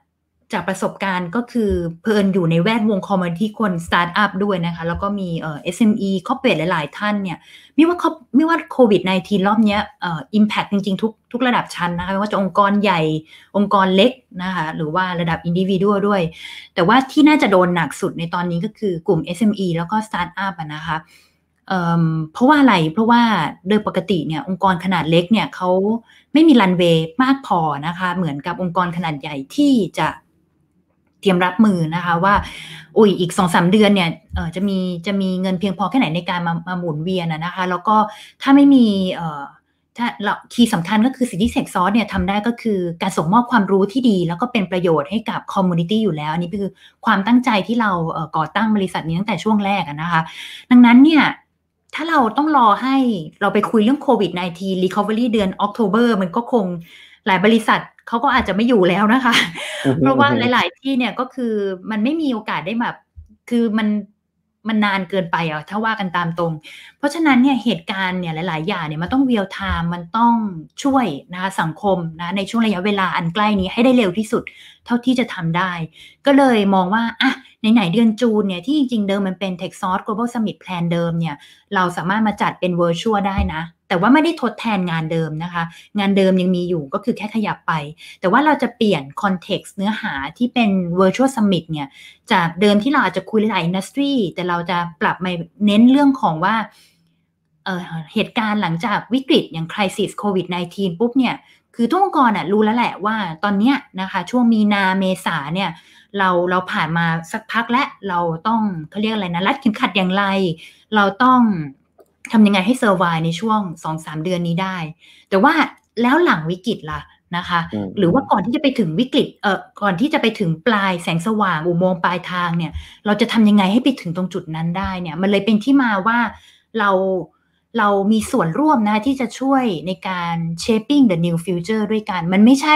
จากประสบการณ์ก็คือเพิ่นอยู่ในแวดวงคอมมูนิตี้คนสตาร์ทอัพด้วยนะคะแล้วก็มีเอ่อ เอส เอ็ม อี corporate หลายๆท่านเนี่ยไม่ว่าไม่ว่าโควิด สิบเก้า รอบเนี้ยเอ่อ impact จริงๆทุกทุกระดับชั้นนะคะไม่ว่าจะองค์กรใหญ่องค์กรเล็กนะคะหรือว่าระดับ individual ด้วยแต่ว่าที่น่าจะโดนหนักสุดในตอนนี้ก็คือกลุ่ม เอส เอ็ม อี แล้วก็สตาร์ทอัพอ่ะนะคะเอ่อเพราะว่าอะไรเพราะว่าโดยปกติเนี่ยองค์กรขนาดเล็กเนี่ยเขาไม่มีรันเวย์มากพอนะคะเหมือนกับองค์กรขนาดใหญ่ที่จะเตรียมรับมือนะคะว่าอุ้ยอีก สองสาม เดือนเนี่ยเอ่อจะมีจะมีเงินเพียงพอแค่ไหนในการมามาหมุนเวียนน่ะนะคะแล้วก็ถ้าไม่มีเอ่อถ้าเราคีย์สำคัญก็คือสิ่งที่ Techsauce เนี่ยทำได้ก็คือการส่งมอบความรู้ที่ดีแล้วก็เป็นประโยชน์ให้กับคอมมูนิตี้อยู่แล้วอันนี้คือความตั้งใจที่เราเอ่อก่อตั้งบริษัทนี้ตั้งแต่ช่วงแรกอะนะคะดังนั้นเนี่ยถ้าเราต้องรอให้เราไปคุยเรื่องโควิด สิบเก้า recovery เดือน October มันก็คงหลายบริษัทเขาก็อาจจะไม่อยู่แล้วนะคะเพราะว่าหลายๆที่เนี่ยก็คือมันไม่มีโอกาสได้แบบคือมันมันนานเกินไปอ่ะถ้าว่ากันตามตรงเพราะฉะนั้นเนี่ยเหตุการณ์เนี่ยหลายๆอย่างเนี่ยมันต้อง real time มันต้องช่วยนะคะสังคมนะในช่วงระยะเวลาอันใกล้นี้ให้ได้เร็วที่สุดเท่าที่จะทำได้ก็เลยมองว่าอ่ะไหนๆเดือนจูนเนี่ยที่จริงๆเดิมมันเป็น Techsauce Global Summit Plan เดิมเนี่ยเราสามารถมาจัดเป็น virtual ได้นะแต่ว่าไม่ได้ทดแทนงานเดิมนะคะงานเดิมยังมีอยู่ก็คือแค่ขยับไปแต่ว่าเราจะเปลี่ยน context เนื้อหาที่เป็น virtual summit เนี่ยจากเดิมที่เราอาจจะคุยหลาย industry แต่เราจะปรับมาเน้นเรื่องของว่าเอ่อเหตุการณ์หลังจากวิกฤตอย่าง crisis โควิด สิบเก้า ปุ๊บเนี่ยคือทุกองค์กรน่ะรู้แล้วแหละว่าตอนเนี้ยนะคะช่วงมีนาเมษาเนี่ยเราเราผ่านมาสักพักและเราต้องเขาเรียกอะไรนะรัดเข็มขัดอย่างไรเราต้องทำยังไงให้เซอร์ไวในช่วง สองสาม เดือนนี้ได้แต่ว่าแล้วหลังวิกฤตล่ะนะคะหรือว่าก่อนที่จะไปถึงวิกฤตเอ่อก่อนที่จะไปถึงปลายแสงสว่างอุโมงค์ปลายทางเนี่ยเราจะทำยังไงให้ไปถึงตรงจุดนั้นได้เนี่ยมันเลยเป็นที่มาว่าเราเรามีส่วนร่วมนะที่จะช่วยในการ shaping the new future ด้วยกันมันไม่ใช่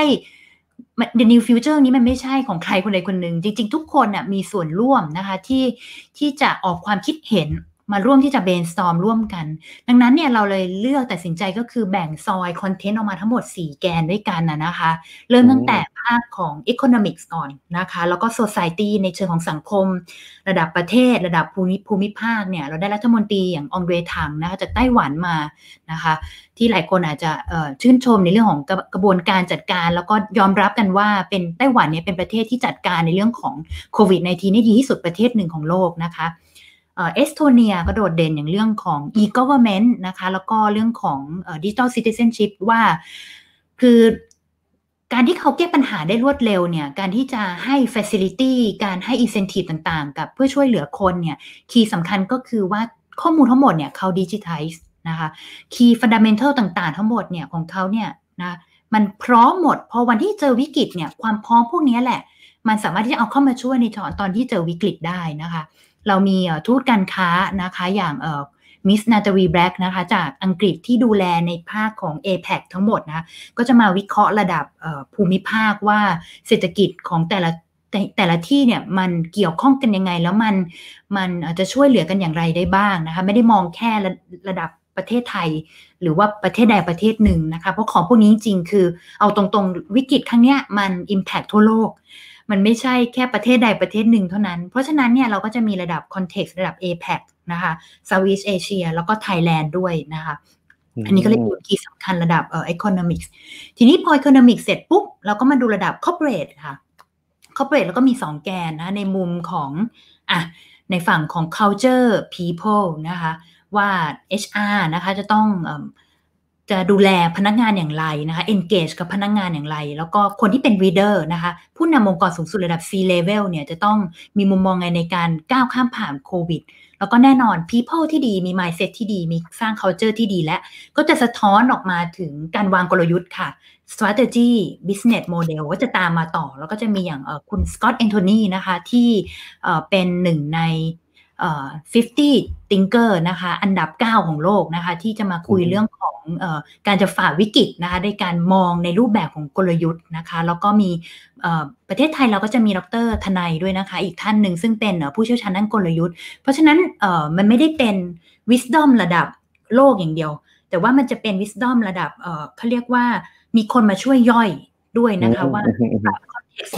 the new future นี้มันไม่ใช่ของใครคนใดคนหนึ่งจริงๆทุกคนน่ะมีส่วนร่วมนะคะที่ที่จะออกความคิดเห็นมาร่วมที่จะ brainstorm ร่วมกันดังนั้นเนี่ยเราเลยเลือกตัดสินใจก็คือแบ่งซอยคอนเทนต์ออกมาทั้งหมดสี่แกนด้วยกันน่ะนะคะเริ่มตั้งแต่ภาคของ economics ก่อนนะคะแล้วก็ society ในเชิงของสังคมระดับประเทศระดับภูมิภูมิภาคเนี่ยเราได้รัฐมนตรีอย่างองเดรถังนะคะจากไต้หวันมานะคะที่หลายคนอาจจะเอ่อชื่นชมในเรื่องของกระกระบวนการจัดการแล้วก็ยอมรับกันว่าเป็นไต้หวันเนี่ยเป็นประเทศที่จัดการในเรื่องของโควิด สิบเก้า ได้ดีที่สุดประเทศหนึ่งของโลกนะคะเอสโตเนียก็โดดเด่นอย่างเรื่องของ e-government นะคะแล้วก็เรื่องของ digital citizenship ว่าคือการที่เขาแก้ปัญหาได้รวดเร็วเนี่ยการที่จะให้ facility การให้ incentive ต่างๆกับเพื่อช่วยเหลือคนเนี่ยคีย์สำคัญก็คือว่าข้อมูลทั้งหมดเนี่ยเขา digitize นะคะคีย์ fundamental ต่างๆทั้งหมดเนี่ยของเขาเนี่ยนะมันพร้อมหมดพอวันที่เจอวิกฤตเนี่ยความพร้อมพวกนี้แหละมันสามารถที่จะเอาเข้ามาช่วยในตอนตอนที่เจอวิกฤตได้นะคะเรามีทูตการค้านะคะอย่างเอ่อมิสนาตาลีแบล็กนะคะจากอังกฤษที่ดูแลในภาคของ เอ แพค ทั้งหมดนะคะก็จะมาวิเคราะห์ระดับภูมิภาคว่าเศรษฐกิจของแต่ละแต่แต่ละที่เนี่ยมันเกี่ยวข้องกันยังไงแล้วมันมันจะช่วยเหลือกันอย่างไรได้บ้างนะคะไม่ได้มองแค่ระระดับประเทศไทยหรือว่าประเทศใดประเทศหนึ่งนะคะเพราะของพวกนี้จริงๆคือเอาตรงๆวิกฤตครั้งเนี้ยมัน impact ทั่วโลกมันไม่ใช่แค่ประเทศใดประเทศหนึ่งเท่านั้นเพราะฉะนั้นเนี่ยเราก็จะมีระดับ context ระดับ เอ แพค นะคะ Southeast Asia แล้วก็ Thailand ด้วยนะคะอันนี้ก็เลยเป็นคีย์สำคัญระดับเอ่อ economics ทีนี้พอ economics เสร็จปุ๊บเราก็มาดูระดับ corporate ค่ะ corporate แล้วก็มีสองแกนนะในมุมของอ่ะในฝั่งของ culture people นะคะว่า เอช อาร์ นะคะจะต้องเอ่อจะดูแลพนักงานอย่างไรนะคะ engage กับพนักงานอย่างไรแล้วก็คนที่เป็น leader นะคะผู้นำองค์กรสูงสุดระดับ C level เนี่ยจะต้องมีมุมมองไงในการก้าวข้ามผ่านโควิดแล้วก็แน่นอน people ที่ดีมี mindset ที่ดีมีสร้าง culture ที่ดีและก็จะสะท้อนออกมาถึงการวางกลยุทธ์ค่ะ strategy business model ก็จะตามมาต่อแล้วก็จะมีอย่างคุณสกอตต์แอนโทนีนะคะที่เป็นหนึ่งในเอ่อห้าสิบ thinker นะคะอันดับเก้าของโลกนะคะที่จะมาคุยเรื่องของเอ่อการจะฝ่าวิกฤตนะคะในการมองในรูปแบบของกลยุทธ์นะคะแล้วก็มีเอ่อประเทศไทยเราก็จะมีดร.ธนัยด้วยนะคะอีกท่านหนึ่งซึ่งเป็นผู้เชี่ยวชาญด้านกลยุทธ์เพราะฉะนั้นเอ่อมันไม่ได้เป็น wisdom ระดับโลกอย่างเดียวแต่ว่ามันจะเป็น wisdom ระดับเอ่อเขาเรียกว่ามีคนมาช่วยย่อยด้วยนะคะว่า context ระดับ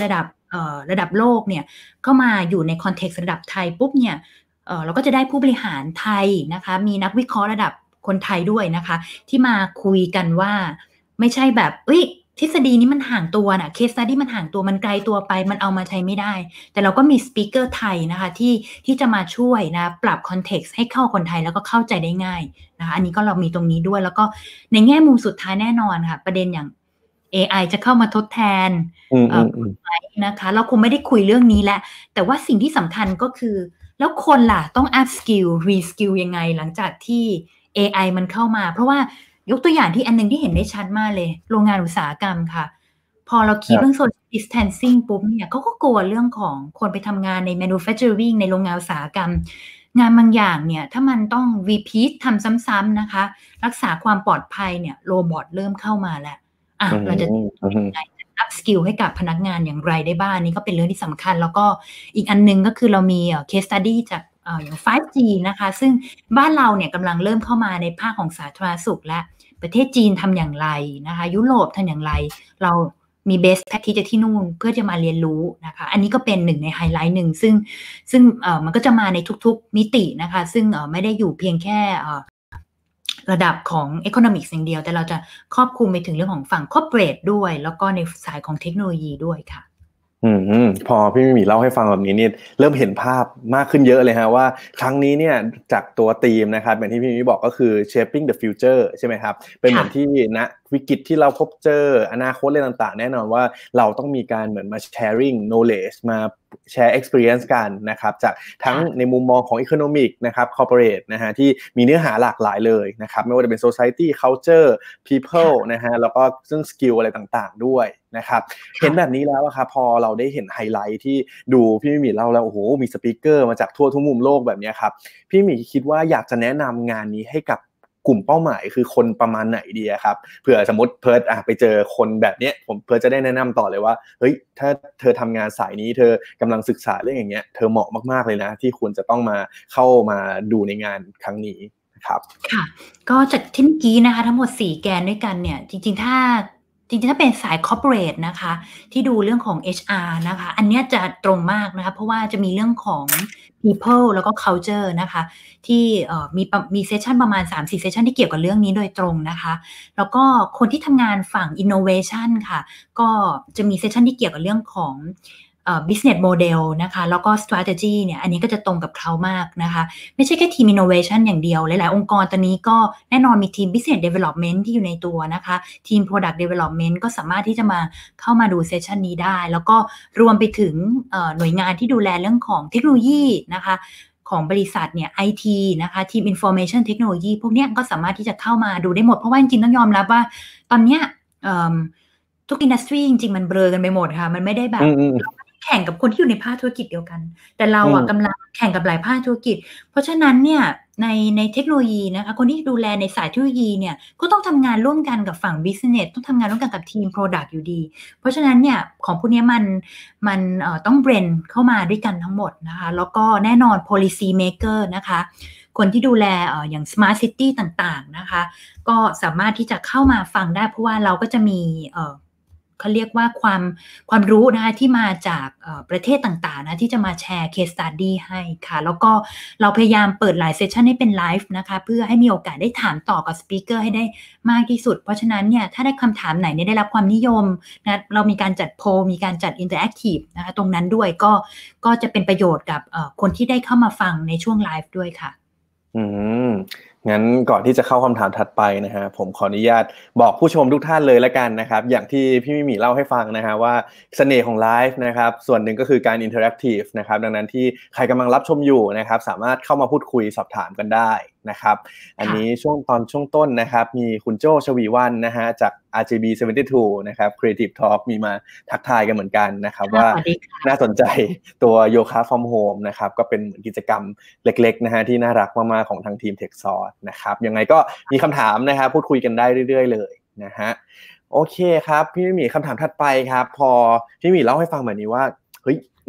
ระดับโลกเนี่ยเข้ามาอยู่ในคอนเท็กซ์ระดับไทยปุ๊บเนี่ยเราก็จะได้ผู้บริหารไทยนะคะมีนักวิเคราะห์ระดับคนไทยด้วยนะคะที่มาคุยกันว่าไม่ใช่แบบเอ้ยทฤษฎีนี้มันห่างตัวน่ะ case study มันห่างตัวมันไกลตัวไปมันเอามาใช้ไม่ได้แต่เราก็มีสปีกเกอร์ไทยนะคะที่ที่จะมาช่วยนะปรับคอนเท็กซ์ให้เข้าคนไทยแล้วก็เข้าใจได้ง่ายนะคะอันนี้ก็เรามีตรงนี้ด้วยแล้วก็ในแง่มุมสุดท้ายแน่นอนค่ะประเด็นอย่าง เอ ไอ จะเข้ามาทดแทนเอ่อนะคะเราคงไม่ได้คุยเรื่องนี้แล้วแต่ว่าสิ่งที่สำคัญก็คือแล้วคนล่ะต้อง up skill re skill ยังไงหลังจากที่ เอ ไอ มันเข้ามาเพราะว่ายกตัวอย่างที่อันนึงที่เห็นได้ชัดมากเลยโรงงานอุตสาหกรรมค่ะพอเราคิดเรื่อง social distancing ปุ๊บเนี่ยเขาก็กลัวเรื่องของคนไปทำงานใน manufacturing ในโรงงานอุตสาหกรรมงานบางอย่างเนี่ยถ้ามันต้อง repeat ทำซ้ำๆนะคะรักษาความปลอดภัยเนี่ยโรบอทเริ่มเข้ามาแล้วอ่ะเราจะอัพสกิลให้กับพนักงานอย่างไรได้บ้างนี่ก็เป็นเรื่องที่สำคัญแล้วก็อีกอันนึงก็คือเรามี case study จากอย่าง ไฟว์จี นะคะซึ่งบ้านเราเนี่ยกำลังเริ่มเข้ามาในภาคของสาธารณสุขและประเทศจีนทำอย่างไรนะคะยุโรปทำอย่างไรเรามี best practice ที่นู่นเพื่อจะมาเรียนรู้นะคะอันนี้ก็เป็นหนึ่งในไฮไลท์หนึ่งซึ่งซึ่งเอ่อมันก็จะมาในทุกๆมิตินะคะซึ่งเอ่อไม่ได้อยู่เพียงแค่เอ่อระดับของ economics อย่างเดียวแต่เราจะครอบคลุมไปถึงเรื่องของฝั่ง corporate ด้วยแล้วก็ในสายของเทคโนโลยีด้วยค่ะอืมพอพี่มิมีเล่าให้ฟังแบบนี้นี่เริ่มเห็นภาพมากขึ้นเยอะเลยฮะว่าครั้งนี้เนี่ยจากตัวธีมนะครับอย่างที่พี่มิบอกก็คือ shaping the future ใช่ไหมครับเป็นเหมือนที่ณวิกฤตที่เราพบเจออนาคตอะไรต่างๆแน่นอนว่าเราต้องมีการเหมือนมา sharing knowledge มาแชร์ experience กันนะครับจากทั้งในมุมมองของ economic นะครับ corporate นะฮะที่มีเนื้อหาหลากหลายเลยนะครับไม่ว่าจะเป็น society culture people นะฮะแล้วก็ซึ่ง skill อะไรต่างๆด้วยนะครับเห็นแบบนี้แล้วครับพอเราได้เห็นไฮไลท์ที่ดูพี่มิมีเล่าแล้วโอ้โหมีสปีกเกอร์มาจากทั่วทุกมุมโลกแบบนี้ครับพี่มิมีคิดว่าอยากจะแนะนำงานนี้ให้กับกลุ่มเป้าหมายคือคนประมาณไหนดีครับเผื่อสมมติเพิร์ทอ่ะไปเจอคนแบบนี้ผมเพิร์ทจะได้แนะนำต่อเลยว่าเฮ้ยถ้าเธอทำงานสายนี้เธอกำลังศึกษาเรื่องอย่างเงี้ยเธอเหมาะมากๆเลยนะที่ควรจะต้องมาเข้ามาดูในงานครั้งนี้นะครับค่ะก็จากที่เมื่อกี้นะคะทั้งหมดสี่แกนด้วยกันเนี่ยจริงๆถ้าจริงๆถ้าเป็นสาย corporate นะคะที่ดูเรื่องของ เอช อาร์ นะคะอันนี้จะตรงมากนะคะเพราะว่าจะมีเรื่องของ people แล้วก็ culture นะคะที่เอ่อมีมีเซสชันประมาณ สามสี่ เซสชันที่เกี่ยวกับเรื่องนี้โดยตรงนะคะแล้วก็คนที่ทำงานฝั่ง innovation ค่ะก็จะมีเซสชันที่เกี่ยวกับเรื่องของเอ่อ business model นะคะแล้วก็ strategy เนี่ยอันนี้ก็จะตรงกับเขามากนะคะไม่ใช่แค่ทีม innovation อย่างเดียวหลายๆองค์กรตอนนี้ก็แน่นอนมีทีม business development ที่อยู่ในตัวนะคะทีม product development ก็สามารถที่จะมาเข้ามาดูเซสชันนี้ได้แล้วก็รวมไปถึงหน่วยงานที่ดูแลเรื่องของเทคโนโลยีนะคะของบริษัทเนี่ย ไอ ที นะคะทีม information technology พวกนี้ก็สามารถที่จะเข้ามาดูได้หมดเพราะว่าจริงๆต้องยอมรับว่าตอนเนี้ยทุกอินดัสทรีจริงๆมันเบลอกันไปหมดค่ะมันไม่ได้แบบแข่งกับคนที่อยู่ในภาคธุรกิจเดียวกันแต่เราอ่ะกำลังแข่งกับหลายภาคธุรกิจเพราะฉะนั้นเนี่ยในในเทคโนโลยีนะคะคนที่ดูแลในสายเทคโนโลยีเนี่ยก็ต้องทำงานร่วมกันกับฝั่ง business ต้องทำงานร่วมกันกับทีม product อยู่ดีเพราะฉะนั้นเนี่ยของพวกนี้มันมันเอ่อต้อง blend เข้ามาด้วยกันทั้งหมดนะคะแล้วก็แน่นอน policy maker นะคะคนที่ดูแลเอ่ออย่าง smart city ต่างๆนะคะก็สามารถที่จะเข้ามาฟังได้เพราะว่าเราก็จะมีเอ่อเขาเรียกว่าความความรู้นะคะที่มาจากประเทศต่างๆนะที่จะมาแชร์ case study ให้ค่ะแล้วก็เราพยายามเปิดหลายเซสชันให้เป็นไลฟ์นะคะเพื่อให้มีโอกาสได้ถามต่อกับสปีกเกอร์ให้ได้มากที่สุดเพราะฉะนั้นเนี่ยถ้าได้คำถามไหนได้รับความนิยมนะเรามีการจัดโพลมีการจัดอินเตอร์แอคทีฟนะคะตรงนั้นด้วยก็ก็จะเป็นประโยชน์กับคนที่ได้เข้ามาฟังในช่วงไลฟ์ด้วยค่ะอืมงั้นก่อนที่จะเข้าคำถามถัดไปนะฮะผมขออนุญาตบอกผู้ชมทุกท่านเลยละกันนะครับอย่างที่พี่มิมีเล่าให้ฟังนะฮะว่าเสน่ห์ของไลฟ์นะครับส่วนหนึ่งก็คือการอินเทอร์แอคทีฟนะครับดังนั้นที่ใครกำลังรับชมอยู่นะครับสามารถเข้ามาพูดคุยสอบถามกันได้นะครับอันนี้ช่วงตอนช่วงต้นนะครับมีคุณโจ้ชวีวรรณนะฮะจาก อาร์ เจ บี เซเว่นตี้ทู นะครับ Creative Talk มีมาทักทายกันเหมือนกันนะครับว่าน่าสนใจตัวโยคะ from home นะครับก็เป็นเหมือนกิจกรรมเล็กๆนะฮะที่น่ารักมากๆของทางทีม TechSource นะครับยังไงก็มีคำถามนะครับพูดคุยกันได้เรื่อยๆเลยนะฮะโอเคครับพี่มีคำถามถัดไปครับพอพี่มีเล่าให้ฟังแบบนี้ว่าเฮ้ย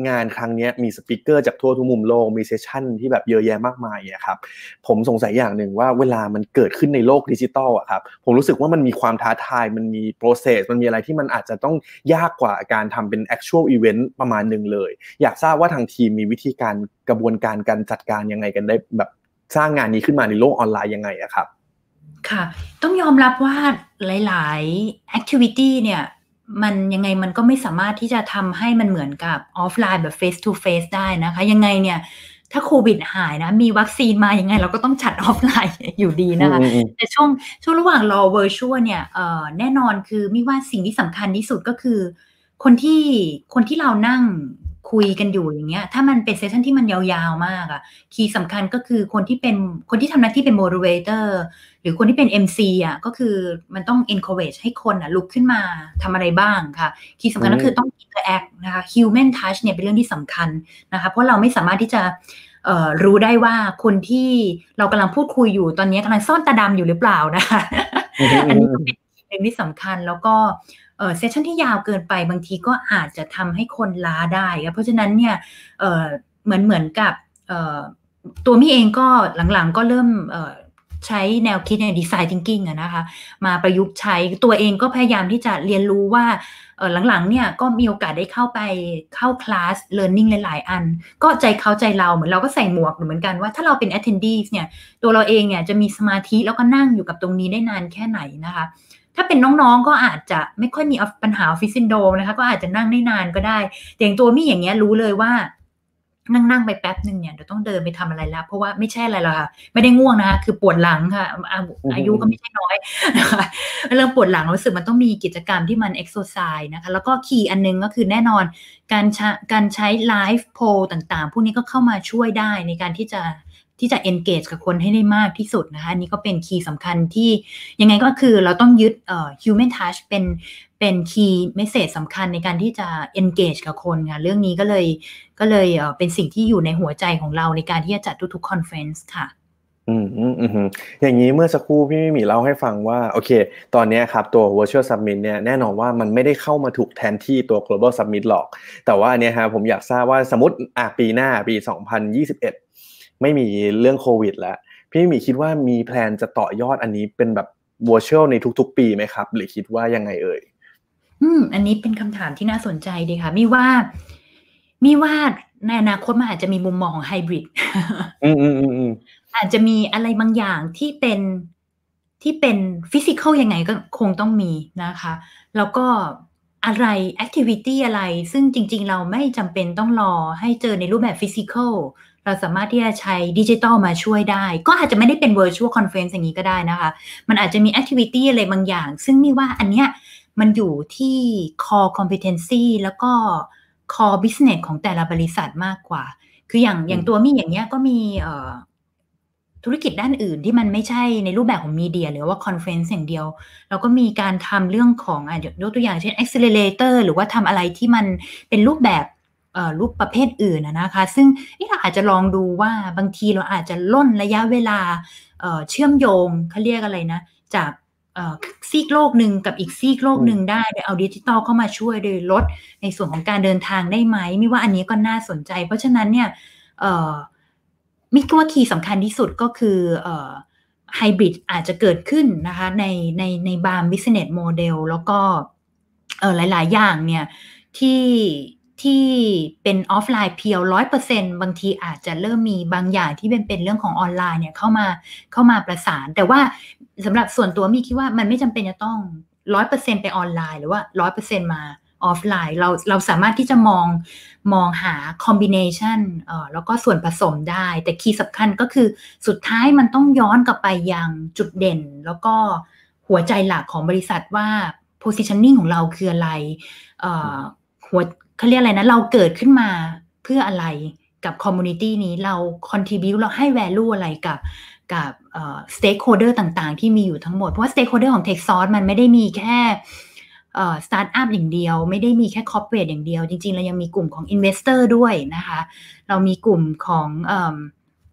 งานครั้งนี้มีสปีกเกอร์จากทั่วทุกมุมโลกมีเซสชั่นที่แบบเยอะแยะมากมายอะครับผมสงสัยอย่างหนึ่งว่าเวลามันเกิดขึ้นในโลกดิจิทัลอะครับผมรู้สึกว่ามันมีความท้าทายมันมี process มันมีอะไรที่มันอาจจะต้องยากกว่าการทำเป็น actual event ประมาณนึงเลยอยากทราบว่าทางทีมมีวิธีการกระบวนการการจัดการยังไงกันได้แบบสร้างงานนี้ขึ้นมาในโลกออนไลน์ยังไงอะครับค่ะต้องยอมรับว่าหลายๆ activity เนี่ยมันยังไงมันก็ไม่สามารถที่จะทำให้มันเหมือนกับออฟไลน์แบบ face to face ได้นะคะยังไงเนี่ยถ้าโควิดหายนะมีวัคซีนมายังไงเราก็ต้องจัดออฟไลน์อยู่ดีนะคะแต่ช่วงช่วงระหว่างรอ virtual เนี่ยเอ่อแน่นอนคือไม่ว่าสิ่งที่สำคัญที่สุดก็คือคนที่คนที่เรานั่งคุยกันอยู่อย่างเงี้ยถ้ามันเป็นเซสชั่นที่มันยาวๆมากอะคีย์สำคัญก็คือคนที่เป็นคนที่ทำหน้าที่เป็น moderator หรือคนที่เป็น เอ็ม ซี อ่ะก็คือมันต้อง encourage ให้คนอ่ะลุกขึ้นมาทำอะไรบ้างค่ะคีย์สำคัญก็คือต้อง interact นะคะ human touch เนี่ยเป็นเรื่องที่สำคัญนะคะเพราะเราไม่สามารถที่จะเอ่อรู้ได้ว่าคนที่เรากำลังพูดคุยอยู่ตอนนี้กำลังซ่อนตาดำอยู่หรือเปล่านะคะ อันนี้ก็เป็นเรื่องที่สำคัญแล้วก็เอ่อเซสชั่นที่ยาวเกินไปบางทีก็อาจจะทำให้คนล้าได้เพราะฉะนั้นเนี่ยเอ่อเหมือนเหมือนกับเอ่อตัวมี่เองก็หลังๆก็เริ่มเอ่อใช้แนวคิดใน design thinking อะนะคะมาประยุกต์ใช้ตัวเองก็พยายามที่จะเรียนรู้ว่าเอ่อหลังๆเนี่ยก็มีโอกาสได้เข้าไปเข้าคลาส learning หลายๆอันก็ใจเขาใจเราเหมือนเราก็ใส่หมวกเหมือนกันว่าถ้าเราเป็น attendees เนี่ยตัวเราเองเนี่ยจะมีสมาธิแล้วก็นั่งอยู่กับตรงนี้ได้นานแค่ไหนนะคะถ้าเป็นน้องๆก็อาจจะไม่ค่อยมีปัญหาออฟฟิศซินโดรมนะคะก็อาจจะนั่งได้นานก็ได้แต่อย่างตัวมี่อย่างเงี้ยรู้เลยว่านั่งๆไปแป๊บนึงเนี่ยเดี๋ยวต้องเดินไปทำอะไรแล้วเพราะว่าไม่ใช่อะไรหรอกค่ะไม่ได้ง่วงนะคะคือปวดหลังค่ะอายุก็ไม่ใช่น้อยนะคะเริ่มปวดหลังรู้สึกมันต้องมีกิจกรรมที่มันเอ็กโซไซส์นะคะแล้วก็คีย์อันนึงก็คือแน่นอนการใช้การใช้ไลฟ์โพลต่างๆพวกนี้ก็เข้ามาช่วยได้ในการที่จะที่จะ engage กับคนให้ได้มากที่สุดนะคะนี่ก็เป็นคีย์สำคัญที่ยังไงก็คือเราต้องยึดเอ่อ human touch เป็นเป็นคีย์เมสเสจสำคัญในการที่จะ engage กับคนค่ะเรื่องนี้ก็เลยก็เลยเอ่อเป็นสิ่งที่อยู่ในหัวใจของเราในการที่จะจัดทุกๆ conference ค่ะอืมอืมอืมอย่างนี้เมื่อสักครู่พี่หมีเล่าให้ฟังว่าโอเคตอนนี้ครับตัว virtual summit เนี่ยแน่นอนว่ามันไม่ได้เข้ามาถูกแทนที่ตัว global summit หรอกแต่ว่าเนี่ยฮะผมอยากทราบว่าสมมติอ่ะปีหน้าปีสองพันยี่สิบเอ็ดไม่มีเรื่องโควิดแล้วพี่หมีคิดว่ามีแพลนจะต่อยอดอันนี้เป็นแบบ virtual ในทุกๆปีไหมครับหรือคิดว่ายังไงเอ่ยอืมอันนี้เป็นคำถามที่น่าสนใจดีค่ะมี่ว่ามี่ว่าในอนาคตมันอาจจะมีมุมมองของไฮบริดอืมอืมอืมอืมอาจจะมีอะไรบางอย่างที่เป็นที่เป็นฟิสิกอลยังไงก็คงต้องมีนะคะแล้วก็อะไรแอคทิวิตี้อะไรซึ่งจริงๆเราไม่จำเป็นต้องรอให้เจอในรูปแบบฟิสิกอลเราสามารถที่จะใช้ดิจิทัลมาช่วยได้ก็อาจจะไม่ได้เป็น virtual conference อย่างนี้ก็ได้นะคะมันอาจจะมีแอคทิวิตี้อะไรบางอย่างซึ่งนี่ว่าอันเนี้ยมันอยู่ที่ core competency แล้วก็ core business ของแต่ละบริษัทมากกว่าคืออย่างอย่างตัวมี่อย่างเงี้ยก็มีเอ่อธุรกิจด้านอื่นที่มันไม่ใช่ในรูปแบบของมีเดียหรือว่าคอนเฟรนซ์อย่างเดียวเราก็มีการทำเรื่องของอ่ะยกตัวอย่างเช่น accelerator หรือว่าทำอะไรที่มันเป็นรูปแบบเอ่อรูปประเภทอื่นนะคะซึ่งเราอาจจะลองดูว่าบางทีเราอาจจะล่นระยะเวลาเอ่อเชื่อมโยงเขาเรียกอะไรนะจากซีกโลกหนึ่งกับอีกซีกโลกหนึ่งได้โดยเอาดิจิตอลเข้ามาช่วยโดยลดในส่วนของการเดินทางได้ไหมไม่ว่าอันนี้ก็น่าสนใจเพราะฉะนั้นเนี่ยเอ่อมิกว่าคีย์สำคัญที่สุดก็คือเอ่อไฮบริดอาจจะเกิดขึ้นนะคะในในในบาง business model แล้วก็เอ่อหลายๆอย่างเนี่ยที่ที่เป็นออฟไลน์เพียว ร้อยเปอร์เซ็นต์ บางทีอาจจะเริ่มมีบางอย่างที่เป็นเป็นเรื่องของออนไลน์เนี่ยเข้ามาเข้ามาประสานแต่ว่าสำหรับส่วนตัวมีคิดว่ามันไม่จำเป็นจะต้อง ร้อยเปอร์เซ็นต์ ไปออนไลน์หรือว่า ร้อยเปอร์เซ็นต์ มาออฟไลน์เราเราสามารถที่จะมองมองหาคอมบิเนชันเอ่อแล้วก็ส่วนผสมได้แต่คีย์สำคัญก็คือสุดท้ายมันต้องย้อนกลับไปยังจุดเด่นแล้วก็หัวใจหลักของบริษัทว่า positioning ของเราคืออะไรเอ่อหัวเขาเรียกอะไรนะเราเกิดขึ้นมาเพื่ออะไรกับคอมมูนิตี้นี้เรา contribute เราให้ value อะไรกับกับเอ่อ stakeholder ต่างๆที่มีอยู่ทั้งหมดเพราะว่า stakeholder ของ TechSauce มันไม่ได้มีแค่เอ่อ startup อย่างเดียวไม่ได้มีแค่ corporate อย่างเดียวจริงๆเรายังมีกลุ่มของ investor ด้วยนะคะเรามีกลุ่มของเอ่อ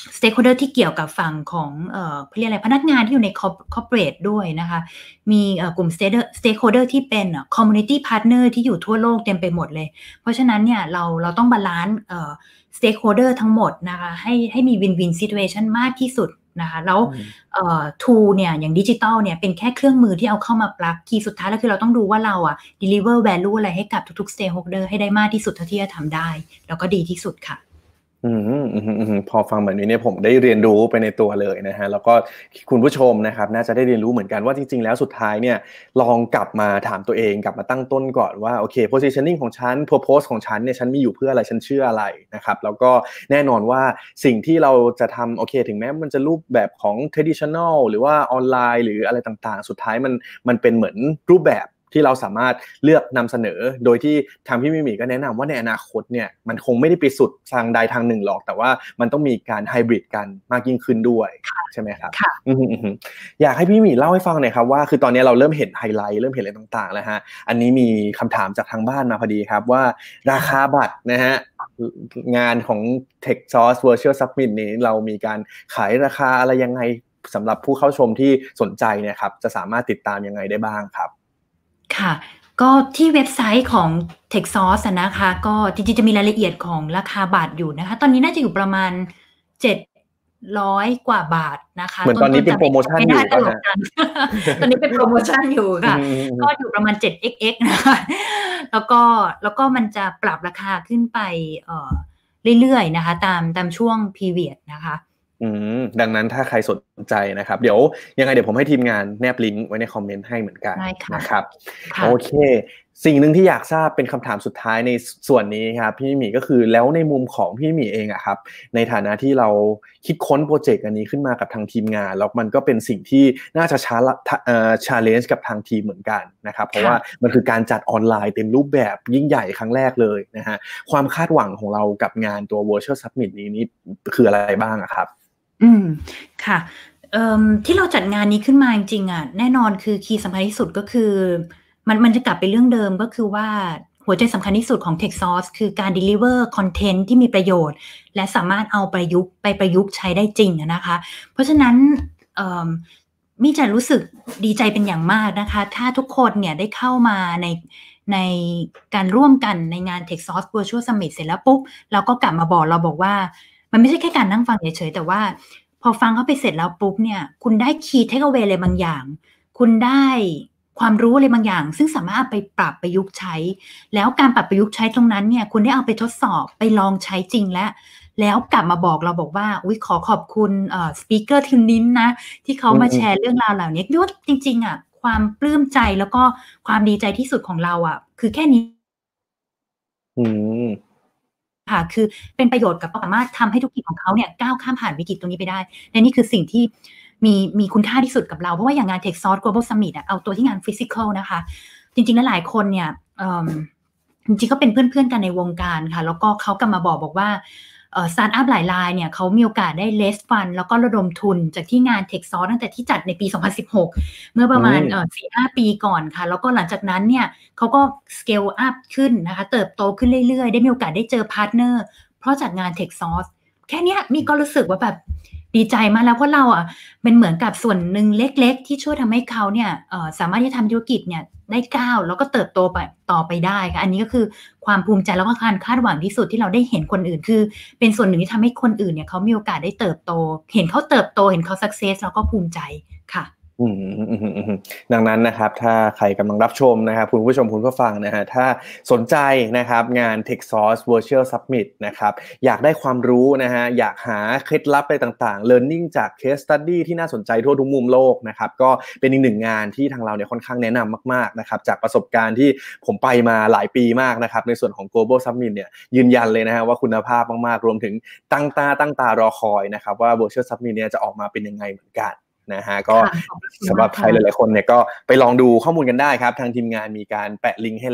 stakeholder ที่เกี่ยวกับฝั่งของเอ่อเรียกอะไรพนักงานที่อยู่ใน corporate ด้วยนะคะมีเอ่อกลุ่ม stakeholder ที่เป็น community partner ที่อยู่ทั่วโลกเต็มไปหมดเลยเพราะฉะนั้นเนี่ยเราเราต้องบาลานซ์เอ่อ stakeholder ทั้งหมดนะคะให้ให้มี win-win situation มากที่สุดนะคะแล้วเอ่อ tool เนี่ยอย่างดิจิทัลเนี่ยเป็นแค่เครื่องมือที่เอาเข้ามาปลั๊กคีย์สุดท้ายแล้วคือเราต้องดูว่าเราอ่ะ deliver value อะไรให้กับทุกๆ stakeholder ให้ได้มากที่สุดเท่าที่จะทำได้แล้วก็ดีที่สุดค่ะอืมอืมอืมพอฟังแบบนี้เนี่ยผมได้เรียนรู้ไปในตัวเลยนะฮะแล้วก็คุณผู้ชมนะครับน่าจะได้เรียนรู้เหมือนกันว่าจริงๆแล้วสุดท้ายเนี่ยลองกลับมาถามตัวเองกลับมาตั้งต้นก่อนว่าโอเค positioning ของฉัน purpose ของฉันเนี่ยฉันมีอยู่เพื่ออะไรฉันเชื่ออะไรนะครับแล้วก็แน่นอนว่าสิ่งที่เราจะทำโอเคถึงแม้มันจะรูปแบบของ traditional หรือว่าออนไลน์หรืออะไรต่างๆสุดท้ายมันมันเป็นเหมือนรูปแบบที่เราสามารถเลือกนำเสนอโดยที่ทางพี่มิมี่ก็แนะนำว่าในอนาคตเนี่ยมันคงไม่ได้ไปสุดทางใดทางหนึ่งหรอกแต่ว่ามันต้องมีการไฮบริดกันมากยิ่งขึ้นด้วยใช่ไหมครับอยากให้พี่มิมี่เล่าให้ฟังหน่อยครับว่าคือตอนนี้เราเริ่มเห็นไฮไลท์เริ่มเห็นอะไรต่างๆแล้วฮะอันนี้มีคำถามจากทางบ้านมาพอดีครับว่าราคาบัตรนะฮะงานของ TechSauce Virtual Summit นี้เรามีการขายราคาอะไรยังไงสำหรับผู้เข้าชมที่สนใจเนี่ยครับจะสามารถติดตามยังไงได้บ้างครับค่ะก็ที่เว็บไซต์ของ TechSauce นะคะก็จริงๆจะมีรายละเอียดของราคาบัตรอยู่นะคะตอนนี้น่าจะอยู่ประมาณเจ็ดร้อยกว่าบาทนะคะเหมือนตอนนี้เป็นโปรโมชั่นอยู่ตลกกันตอนนี้เป็นโปรโมชั่นอยู่ค่ะก็อยู่ประมาณ เจ็ด เอ็กซ์ เอ็กซ์ นะคะแล้วก็แล้วก็มันจะปรับราคาขึ้นไปเอ่อเรื่อยๆนะคะตามตามช่วง period นะคะอืมดังนั้นถ้าใครสนใจนะครับเดี๋ยวยังไงเดี๋ยวผมให้ทีมงานแนบลิงก์ไว้ในคอมเมนต์ให้เหมือนกันนะครับโอเคสิ่งหนึ่งที่อยากทราบเป็นคำถามสุดท้ายในส่วนนี้ครับพี่หมีก็คือแล้วในมุมของพี่หมีเองอะครับในฐานะที่เราคิดค้นโปรเจกต์อันนี้ขึ้นมากับทางทีมงานแล้วมันก็เป็นสิ่งที่น่าจะชาเอ่อ challenge กับทางทีมเหมือนกันนะครับเพราะว่ามันคือการจัดออนไลน์เต็มรูปแบบยิ่งใหญ่ครั้งแรกเลยนะฮะความคาดหวังของเรากับงานตัว Virtual Summit นี้นี่คืออะไรบ้างอะครับอืมค่ะเอ่อที่เราจัดงานนี้ขึ้นมาจริงๆอ่ะแน่นอนคือคีย์สำคัญที่สุดก็คือมันมันจะกลับไปเรื่องเดิมก็คือว่าหัวใจสำคัญที่สุดของ TechSauce คือการ deliver content ที่มีประโยชน์และสามารถเอาประยุกต์ไปประยุกต์ใช้ได้จริงนะคะเพราะฉะนั้นเอ่อมิจะรู้สึกดีใจเป็นอย่างมากนะคะถ้าทุกคนเนี่ยได้เข้ามาในในการร่วมกันในงาน TechSauce Virtual Summit เสร็จแล้วปุ๊บเราก็กลับมาบอกเราบอกว่ามันไม่ใช่แค่การนั่งฟังเฉยๆแต่ว่าพอฟังเข้าไปเสร็จแล้วปุ๊บเนี่ยคุณได้ key takeaway อะไรบางอย่างคุณได้ความรู้อะไรบางอย่างซึ่งสามารถไปปรับประยุกต์ใช้แล้วการปรับประยุกต์ใช้ตรงนั้นเนี่ยคุณได้เอาไปทดสอบไปลองใช้จริงแล้วแล้วกลับมาบอกเราบอกว่าอุ๊ยขอขอบคุณเอ่อสปีกเกอร์ทีมนี้นะที่เขามาแชร์เรื่องราวเหล่านี้ด้วยจริงๆอ่ะความปลื้มใจแล้วก็ความดีใจที่สุดของเราอ่ะคือแค่นี้อืมค่ะคือเป็นประโยชน์กับเขาสามารถทำให้ธุรกิจของเขาเนี่ยก้าวข้ามผ่านวิกฤตตรงนี้ไปได้และนี่คือสิ่งที่มีมีคุณค่าที่สุดกับเราเพราะว่าอย่างงาน TechSauce Global Summit อ่ะเอาตัวที่งาน Physical นะคะจริงๆแล้วหลายคนเนี่ยเอ่อจริงๆก็เป็นเพื่อนๆกันในวงการค่ะแล้วก็เขากลับมาบอกบอกว่าเอ่อสตาร์ทอัพหลายรายเนี่ยเขามีโอกาสได้ raise fund แล้วก็ระดมทุนจากที่งาน TechSauce ตั้งแต่ที่จัดในปีสองพันสิบหกเมื่อประมาณเอ่อ สี่ห้า ปีก่อนค่ะแล้วก็หลังจากนั้นเนี่ยเขาก็ scale up ขึ้นนะคะเติบโตขึ้นเรื่อยๆได้มีโอกาสได้เจอพาร์ทเนอร์เพราะจากงาน TechSauce แค่นี้มีก็รู้สึกว่าแบบดีใจมากแล้วเพราะเราอ่ะเป็นเหมือนกับส่วนหนึ่งเล็กๆที่ช่วยทำให้เขาเนี่ยเอ่อสามารถที่จะทำธุรกิจเนี่ยได้ก้าวแล้วก็เติบโตไปต่อไปได้ค่ะอันนี้ก็คือความภูมิใจแล้วก็การคาดหวังที่สุดที่เราได้เห็นคนอื่นคือเป็นส่วนหนึ่งที่ทำให้คนอื่นเนี่ยเขามีโอกาสได้เติบโตเห็นเขาเติบโตเห็นเขา success แล้วก็ภูมิใจค่ะอืมดังนั้นนะครับถ้าใครกำลังรับชมนะครับคุณผู้ชมคุณผู้ฟังนะฮะถ้าสนใจนะครับงาน TechSauce Virtual Summit นะครับอยากได้ความรู้นะฮะอยากหาเคล็ดลับอะไรต่างๆ learning จาก case study ที่น่าสนใจทั่วทุกมุมโลกนะครับก็เป็นอีกหนึ่งงานที่ทางเราเนี่ยค่อนข้างแนะนำมากๆนะครับจากประสบการณ์ที่ผมไปมาหลายปีมากนะครับในส่วนของ Global Summit เนี่ยยืนยันเลยนะฮะว่าคุณภาพมากๆรวมถึงตั้งตาตั้งตารอคอยนะครับว่า Virtual Summit เนี่ยจะออกมาเป็นยังไงเหมือนกันนะฮะก็สำหรับใครหลายๆคนเนี่ยก็ไปลองดูข้อมูลกันได้ครับทางทีมงานมีการแปะลิงก์ให้แล้ว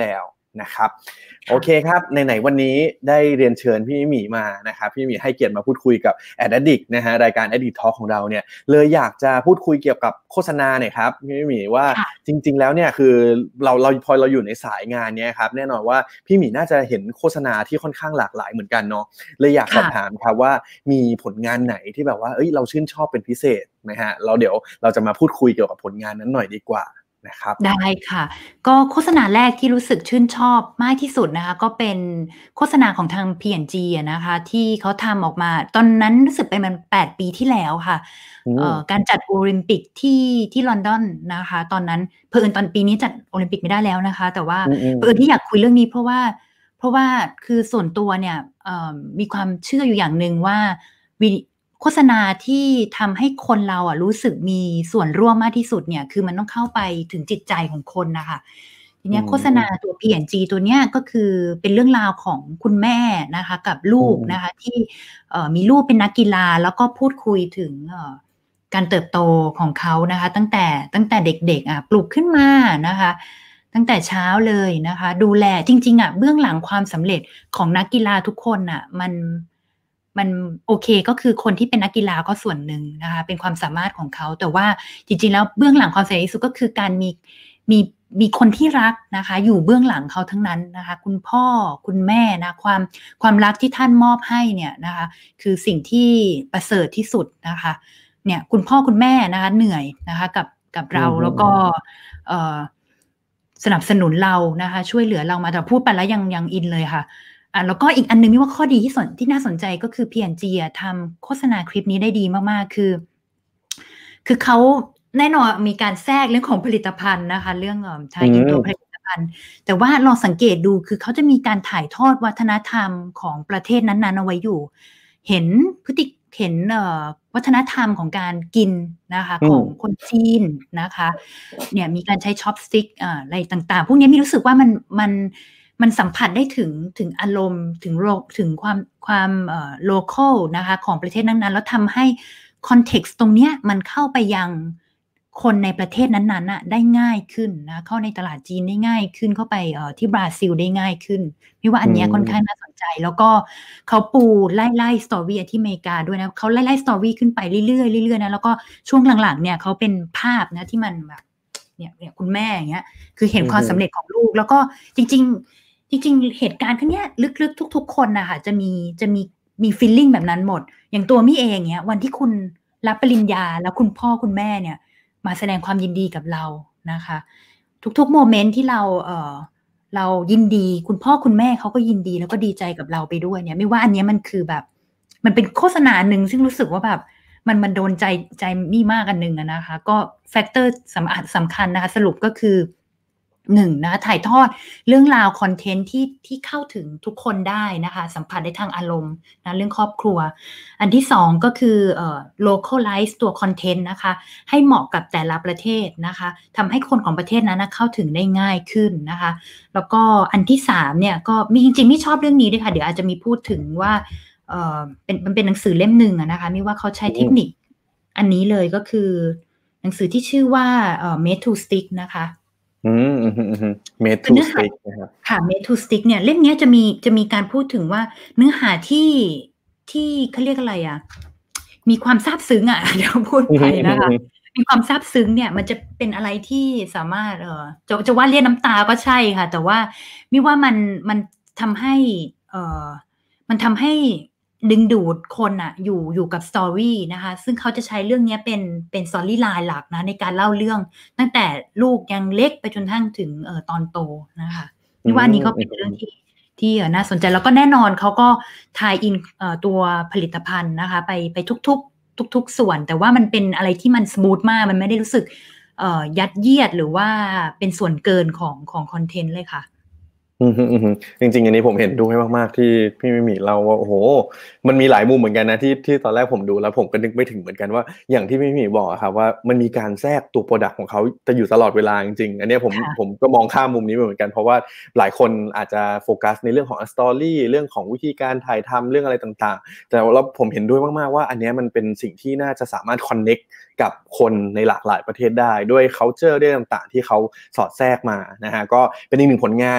นะครับโอเคครับไหนๆวันนี้ได้เรียนเชิญพี่หมีมานะครับพี่หมีให้เกียรติมาพูดคุยกับ Ad Addict นะฮะรายการ Addict Talk ของเราเนี่ยเลยอยากจะพูดคุยเกี่ยวกับโฆษณาหน่อยครับพี่หมีว่าจริงๆแล้วเนี่ยคือเราเราพอเราอยู่ในสายงานเนี้ยครับแน่นอนว่าพี่หมีน่าจะเห็นโฆษณาที่ค่อนข้างหลากหลายเหมือนกันเนาะเลยอยากสอบถามครับว่ามีผลงานไหนที่แบบว่าเอ้ยเราชื่นชอบเป็นพิเศษไหมฮะเราเดี๋ยวเราจะมาพูดคุยเกี่ยวกับผลงานนั้นหน่อยดีกว่านะครับได้ค่ะก็โฆษณาแรกที่รู้สึกชื่นชอบมากที่สุดนะคะก็เป็นโฆษณาของทาง พี แอนด์ จี อะนะคะที่เขาทำออกมาตอนนั้นรู้สึกเป็นมันแปดปีที่แล้วค่ะเอ่อการจัดโอลิมปิกที่ที่ลอนดอนนะคะตอนนั้นเผอิญตอนปีนี้จัดโอลิมปิกไม่ได้แล้วนะคะแต่ว่าเผอิญที่อยากคุยเรื่องนี้เพราะว่าเพราะว่าคือส่วนตัวเนี่ยเอ่อมีความเชื่ออยู่อย่างหนึ่งว่าวิโฆษณาที่ทำให้คนเราอ่ะรู้สึกมีส่วนร่วมมากที่สุดเนี่ยคือมันต้องเข้าไปถึงจิตใจของคนนะคะทีนี้โฆษณาตัว พี แอนด์ จี ตัวเนี้ยก็คือเป็นเรื่องราวของคุณแม่นะคะกับลูกนะคะที่เอ่อมีลูกเป็นนักกีฬาแล้วก็พูดคุยถึงเอ่อการเติบโตของเขานะคะตั้งแต่ตั้งแต่เด็กๆอ่ะปลูกขึ้นมานะคะตั้งแต่เช้าเลยนะคะดูแลจริงๆอ่ะเบื้องหลังความสำเร็จของนักกีฬาทุกคนอ่ะมันมันโอเคก็คือคนที่เป็นนักกีฬาก็ส่วนหนึ่งนะคะเป็นความสามารถของเขาแต่ว่าจริงๆแล้วเบื้องหลังความสำเร็จที่สุดก็คือการมีมีมีคนที่รักนะคะอยู่เบื้องหลังเขาทั้งนั้นนะคะคุณพ่อคุณแม่นะความความรักที่ท่านมอบให้เนี่ยนะคะคือสิ่งที่ประเสริฐที่สุดนะคะเนี่ยคุณพ่อคุณแม่นะคะเหนื่อยนะคะกับกับเราแล้วก็เอ่อสนับสนุนเรานะคะช่วยเหลือเรามาแต่พูดไปแล้วยังยังอินเลยค่ะอ่ะแล้วก็อีกอันนึงนี่ว่าข้อดีที่สนที่น่าสนใจก็คือ พี แอนด์ จี อ่ะทำโฆษณาคลิปนี้ได้ดีมากๆคือคือเขาแน่นอนมีการแทรกเรื่องของผลิตภัณฑ์นะคะเรื่องเอ่อทายอินตัวผลิตภัณฑ์แต่ว่าลองสังเกตดูคือเขาจะมีการถ่ายทอดวัฒนธรรมของประเทศนั้นๆเอาไว้อยู่เห็นพฤติเห็นเอ่อวัฒนธรรมของการกินนะคะของคนจีนนะคะเนี่ยมีการใช้ช็อปสติ๊กอะไรต่างๆพวกนี้มีรู้สึกว่ามันมันมันสัมผัสได้ถึงถึงอารมณ์ถึงโลถึงความความเอ่อ local นะคะของประเทศนั้นๆแล้วทำให้คอนเท็กซ์ตรงเนี้ยมันเข้าไปยังคนในประเทศนั้นๆน่ะได้ง่ายขึ้นนะเข้าในตลาดจีนได้ง่ายขึ้นเข้าไปเอ่อที่บราซิลได้ง่ายขึ้นพี่ว่าอันนี้ค่อนข้างน่าสนใจแล้วก็เขาปูไล่ไล่สตอรี่ที่อเมริกาด้วยนะเขาไล่ไล่สตอรี่ขึ้นไปเรื่อยๆเรื่อยๆนะแล้วก็ช่วงหลังๆเนี่ยเขาเป็นภาพนะที่มันแบบเนี่ยเนี่ยคุณแม่อย่างเงี้ยคือเห็นความสำเร็จของลูกแล้วก็จริงๆจริงๆเหตุการณ์ครั้งนี้ลึกๆทุกๆคนนะคะจะมีจะมีมีฟีลลิ่งแบบนั้นหมดอย่างตัวมี่เองเนี้ยวันที่คุณรับปริญญาแล้วคุณพ่อคุณแม่เนี่ยมาแสดงความยินดีกับเรานะคะทุกๆโมเมนต์ที่เราเอ่อเรายินดีคุณพ่อคุณแม่เขาก็ยินดีแล้วก็ดีใจกับเราไปด้วยเนี่ยไม่ว่าอันนี้มันคือแบบมันเป็นโฆษณาหนึ่งซึ่งรู้สึกว่าแบบมันมันโดนใจใจมี่มากอันหนึ่งนะคะก็แฟกเตอร์สำคัญสำคัญนะคะสรุปก็คือหนึ่งนะถ่ายทอดเรื่องราวคอนเทนต์ที่ที่เข้าถึงทุกคนได้นะคะสัมผัสได้ทางอารมณ์นะเรื่องครอบครัวอันที่สองก็คือเอ่อ localize ตัวคอนเทนต์นะคะให้เหมาะกับแต่ละประเทศนะคะทำให้คนของประเทศนั้นนะเข้าถึงได้ง่ายขึ้นนะคะแล้วก็อันที่สามเนี่ยก็มีจริงๆไม่ชอบเรื่องนี้ด้วยค่ะเดี๋ยวอาจจะมีพูดถึงว่าเอ่อเป็นมันเป็นหนังสือเล่มหนึ่งนะคะไม่ว่าเขาใช้เทคนิคอันนี้เลยก็คือหนังสือที่ชื่อว่าเอ่อ made to stick นะคะอืมอืมอืม made to stick นะครับค่ะ made to stick เนี่ยเล่มนี้จะมีจะมีการพูดถึงว่าเนื้อหาที่ที่เขาเรียกอะไรอ่ะมีความซาบซึ้งอ่ะเดี๋ยวพูดไปนะคะมีความซาบซึ้งเนี่ยมันจะเป็นอะไรที่สามารถเออจะจะว่าเรียกน้ำตาก็ใช่ค่ะแต่ว่ามิว่ามันมันทำให้เออมันทำให้ดึงดูดคนอ่ะอยู่อยู่กับสตอรี่นะคะซึ่งเขาจะใช้เรื่องนี้เป็นเป็นสตอรี่ไลน์หลักนะในการเล่าเรื่องตั้งแต่ลูกยังเล็กไปจนทั้งถึงเอ่อตอนโตนะคะนี่ว่านี้ก็เป็นเรื่องที่ที่น่าสนใจแล้วก็แน่นอนเขาก็ทายอินเอ่อตัวผลิตภัณฑ์นะคะไปไปทุกๆทุกๆส่วนแต่ว่ามันเป็นอะไรที่มันสมูทมากมันไม่ได้รู้สึกเอ่อยัดเยียดหรือว่าเป็นส่วนเกินของของคอนเทนต์เลยค่ะอืมอืมจริงๆอันนี้ผมเห็นด้วยมากๆที่พี่มิมิเราว่าโอ้โหมันมีหลายมุมเหมือนกันนะที่ที่ตอนแรกผมดูแล้วผมก็นึกไม่ถึงเหมือนกันว่าอย่างที่พี่มิมิบอกครับว่ามันมีการแทรกตัวโปรดักต์ของเขาจะอยู่ตลอดเวลาจริงๆอันนี้ผมผมก็มองข้ามมุมนี้เหมือนกันเพราะว่าหลายคนอาจจะโฟกัสในเรื่องของสตอรี่เรื่องของวิธีการถ่ายทำเรื่องอะไรต่างๆแต่แล้วผมเห็นด้วยมากๆว่าอันนี้มันเป็นสิ่งที่น่าจะสามารถคอนเนคกับคนในหลากหลายประเทศได้ด้วย culture ด้วยต่างๆที่เขาสอดแทรกมานะฮะก็เป็นอีกหนึ่งผลงานที่ด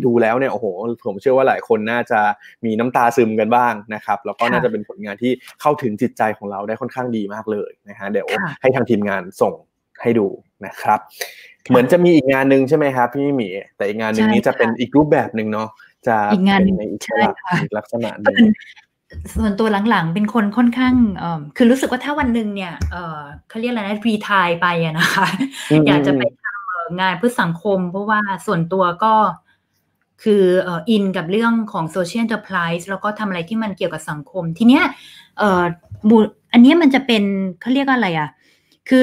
ดูแล้วเนี่ยโอ้โหผมเชื่อว่าหลายคนน่าจะมีน้ำตาซึมกันบ้างนะครับแล้วก็น่าจะเป็นผลงานที่เข้าถึงจิตใจของเราได้ค่อนข้างดีมากเลยนะฮะเดี๋ยวให้ทางทีมงานส่งให้ดูนะครับเหมือนจะมีอีกงานนึงใช่ไหมครับพี่หมีแต่อีกงานนึงนี้จะเป็นอีกรูปแบบนึงเนาะจะเป็นในอีกลักษณะนึงส่วนตัวหลังๆเป็นคนค่อนข้างเอ่อคือรู้สึกว่าถ้าวันนึงเนี่ยเอ่อเค้าเรียกอะไรนะรีไทร์ไปอะนะคะอยากจะไปทำงานเพื่อสังคมเพราะว่าส่วนตัวก็คือเอ่ออินกับเรื่องของ Social Enterprise แล้วก็ทำอะไรที่มันเกี่ยวกับสังคมทีเนี้ยเอ่ออันนี้มันจะเป็นเค้าเรียกว่าอะไรอะคือ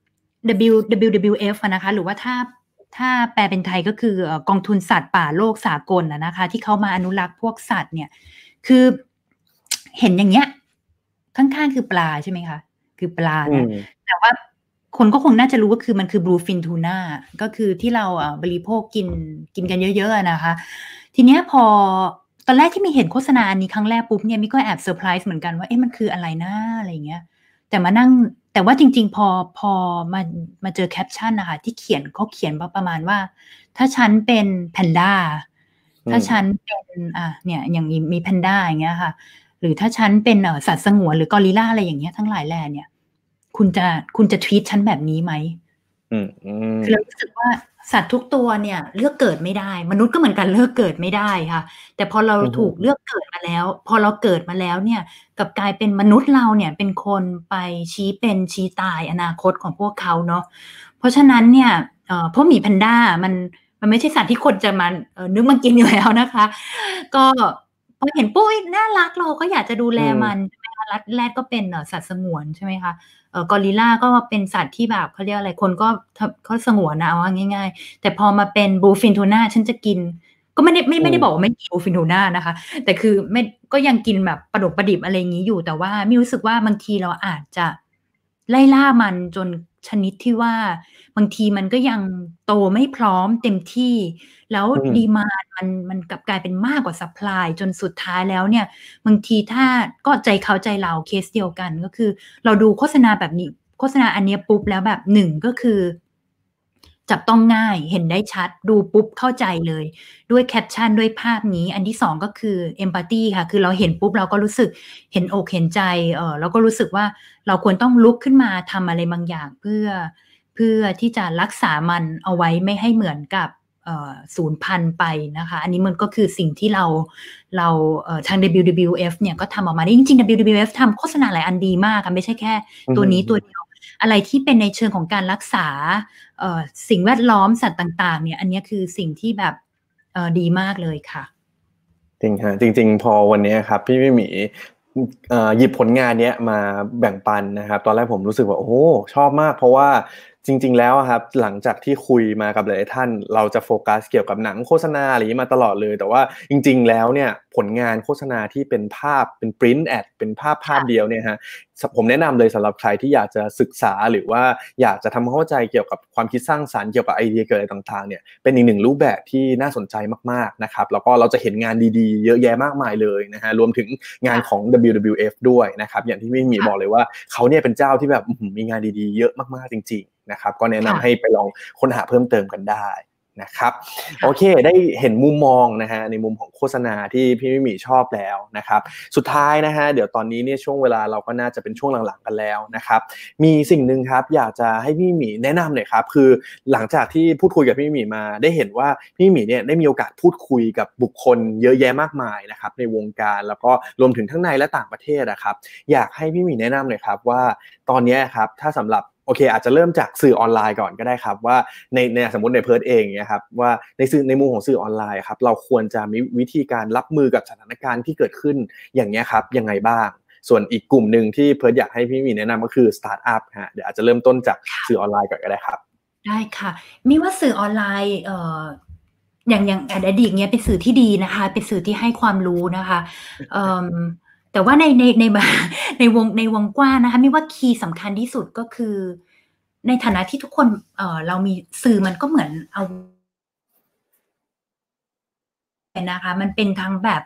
W ดับเบิลยู ดับเบิลยู เอฟ อะนะคะหรือว่าถ้าถ้าแปลเป็นไทยก็คือกองทุนสัตว์ป่าโลกสากลอะนะคะที่เขามาอนุรักษ์พวกสัตว์เนี่ยคือเห็นอย่างเงี้ยข้างๆคือปลาใช่ไหมคะคือปลานะแต่ว่าคนก็คงน่าจะรู้ว่าคือมันคือ bluefin tuna ก็คือที่เราบริโภคกินกินกันเยอะๆนะคะทีเนี้ยพอตอนแรกที่มีเห็นโฆษณาอันนี้ครั้งแรกปุ๊บเนี่ยมิก็แอบเซอร์ไพรส์เหมือนกันว่าเอ๊ะมันคืออะไรนะอะไรเงี้ยแต่มานั่งแต่ว่าจริงๆพอพอมามาเจอแคปชั่นนะคะที่เขียนเขาเขียนประมาณว่าถ้าฉันเป็นแพนด้าถ้าฉันเป็นอ่ะเนี่ยอย่างมีมีแพนด้าอย่างเงี้ยค่ะหรือถ้าฉันเป็นเอ่อสัตว์สงวนหรือกอริลลาอะไรอย่างเงี้ยทั้งหลายแหล่เนี่ยคุณจะคุณจะทรีตฉันแบบนี้ไหมอืมคือเรารู้สึกว่าสัตว์ทุกตัวเนี่ยเลือกเกิดไม่ได้มนุษย์ก็เหมือนกันเลือกเกิดไม่ได้ค่ะแต่พอเราถูกเลือกเกิดมาแล้วพอเราเกิดมาแล้วเนี่ยกลับกลายเป็นมนุษย์เราเนี่ยเป็นคนไปชี้เป็นชี้ตายอนาคตของพวกเขาเนาะเพราะฉะนั้นเนี่ยเอ่อพวกหมีแพนด้ามันมันไม่ใช่สัตว์ที่คนจะมาเอ่อนึกมากินอยู่แล้วนะคะก็พอเห็นปุ๊บน่ารักเราก็อยากจะดูแลมันใช่ไหมคะแรดก็เป็นสัตว์สงวนใช่ไหมคะเอ่อกอริลลาก็เป็นสัตว์ที่แบบเขาเรียกอะไรคนก็เขาสงวนนะเอาง่ายๆแต่พอมาเป็นบลูฟินทูน่าฉันจะกินก็ไม่ได้ไม่ไม่ได้บอกว่าไม่กินบลูฟินทูน่านะคะแต่คือไม่ก็ยังกินแบบประดกประดิบอะไรอย่างนี้อยู่แต่ว่าไม่รู้สึกว่าบางทีเราอาจจะไล่ล่ามันจนชนิดที่ว่าบางทีมันก็ยังโตไม่พร้อมเต็มที่แล้วดีมานด์มันมันกลับกลายเป็นมากกว่าซัพพลายจนสุดท้ายแล้วเนี่ยบางทีถ้าก็ใจเขาใจเราเคสเดียวกันก็คือเราดูโฆษณาแบบนี้โฆษณาอันนี้ปุ๊บแล้วแบบหนึ่งก็คือจับต้องง่ายเห็นได้ชัดดูปุ๊บเข้าใจเลยด้วยแคปชั่นด้วยภาพนี้อันที่สองก็คือ empathy ค่ะคือเราเห็นปุ๊บเราก็รู้สึกเห็นอกเห็นใจเอ่อแล้วก็รู้สึกว่าเราควรต้องลุกขึ้นมาทำอะไรบางอย่างเพื่อเพื่อที่จะรักษามันเอาไว้ไม่ให้เหมือนกับเอ่อสูญพันธุ์ไปนะคะอันนี้มันก็คือสิ่งที่เราเราเอ่อทาง ดับเบิลยู ดับเบิลยู เอฟ เนี่ยก็ทำออกมาได้จริงๆ ดับเบิลยู ดับเบิลยู เอฟ ทำโฆษณาหลายอันดีมากค่ะไม่ใช่แค่ตัวนี้ตัวเดียวอะไรที่เป็นในเชิงของการรักษาเอ่อสิ่งแวดล้อมสัตว์ต่างๆเนี่ยอันนี้คือสิ่งที่แบบเอ่อดีมากเลยค่ะจริงฮะจริงๆพอวันนี้ครับพี่หมีเอ่อหยิบผลงานเนี้ยมาแบ่งปันนะครับตอนแรกผมรู้สึกว่าโอ้โหชอบมากเพราะว่าจริงๆแล้วครับหลังจากที่คุยมากับหลายท่านเราจะโฟกัสเกี่ยวกับหนังโฆษณาอะไรอย่างนี้มาตลอดเลยแต่ว่าจริงๆแล้วเนี่ยผลงานโฆษณาที่เป็นภาพเป็นปริ้นท์แอดเป็นภาพภาพเดียวเนี่ยฮะผมแนะนำเลยสำหรับใครที่อยากจะศึกษาหรือว่าอยากจะทำความเข้าใจเกี่ยวกับความคิดสร้างสรรค์เกี่ยวกับไอเดียเกิดอะไรต่างๆเนี่ยเป็นอีกหนึ่งรูปแบบที่น่าสนใจมากๆนะครับแล้วก็เราจะเห็นงานดีๆเยอะแยะมากมายเลยนะฮะรวมถึงงานของ ดับเบิลยู ดับเบิลยู เอฟ ด้วยนะครับอย่างที่พี่หมีบอกเลยว่าเขาเนี่ยเป็นเจ้าที่แบบมีงานดีๆเยอะมากๆจริงๆนะครับก็แนะนำให้ไปลองค้นหาเพิ่มเติมกันได้นะครับโอเคได้เห็นมุมมองนะฮะในมุมของโฆษณาที่พี่หมีชอบแล้วนะครับสุดท้ายนะฮะเดี๋ยวตอนนี้เนี่ยช่วงเวลาเราก็น่าจะเป็นช่วงหลังๆกันแล้วนะครับมีสิ่งนึงครับอยากจะให้พี่หมีแนะนำหน่อยครับคือหลังจากที่พูดคุยกับพี่หมีมาได้เห็นว่าพี่หมีเนี่ยได้มีโอกาสพูดคุยกับบุคคลเยอะแยะมากมายนะครับในวงการแล้วก็รวมถึงทั้งในและต่างประเทศนะครับอยากให้พี่หมีแนะนำหน่อยครับว่าตอนนี้ครับถ้าสำหรับโอเคอาจจะเริ่มจากสื่อออนไลน์ก่อนก็ได้ครับว่าในในสมมุติในเพิร์ทเองเนี่ยครับว่าในสื่อในมุมของสื่อออนไลน์ครับเราควรจะมีวิธีการรับมือกับสถานการณ์ที่เกิดขึ้นอย่างเงี้ยครับยังไงบ้างส่วนอีกกลุ่มนึงที่เพิร์ทอยากให้พี่มีแนะนำก็คือสตาร์ทอัพฮะเดี๋ยวอาจจะเริ่มต้นจากสื่อออนไลน์ก่อนก็ได้ครับได้ค่ะมีว่าสื่อออนไลน์เอ่ออย่างอย่างอดีตเนี้ยเป็นสื่อที่ดีนะคะเป็นสื่อที่ให้ความรู้นะคะเอ่อแต่ว่าในในในในวงในวงกว้างนะคะมีว่าคีย์สำคัญที่สุดก็คือในฐานะที่ทุกคนเอ่อเรามีสื่อมันก็เหมือนเอานะคะมันเป็นทั้งแบบ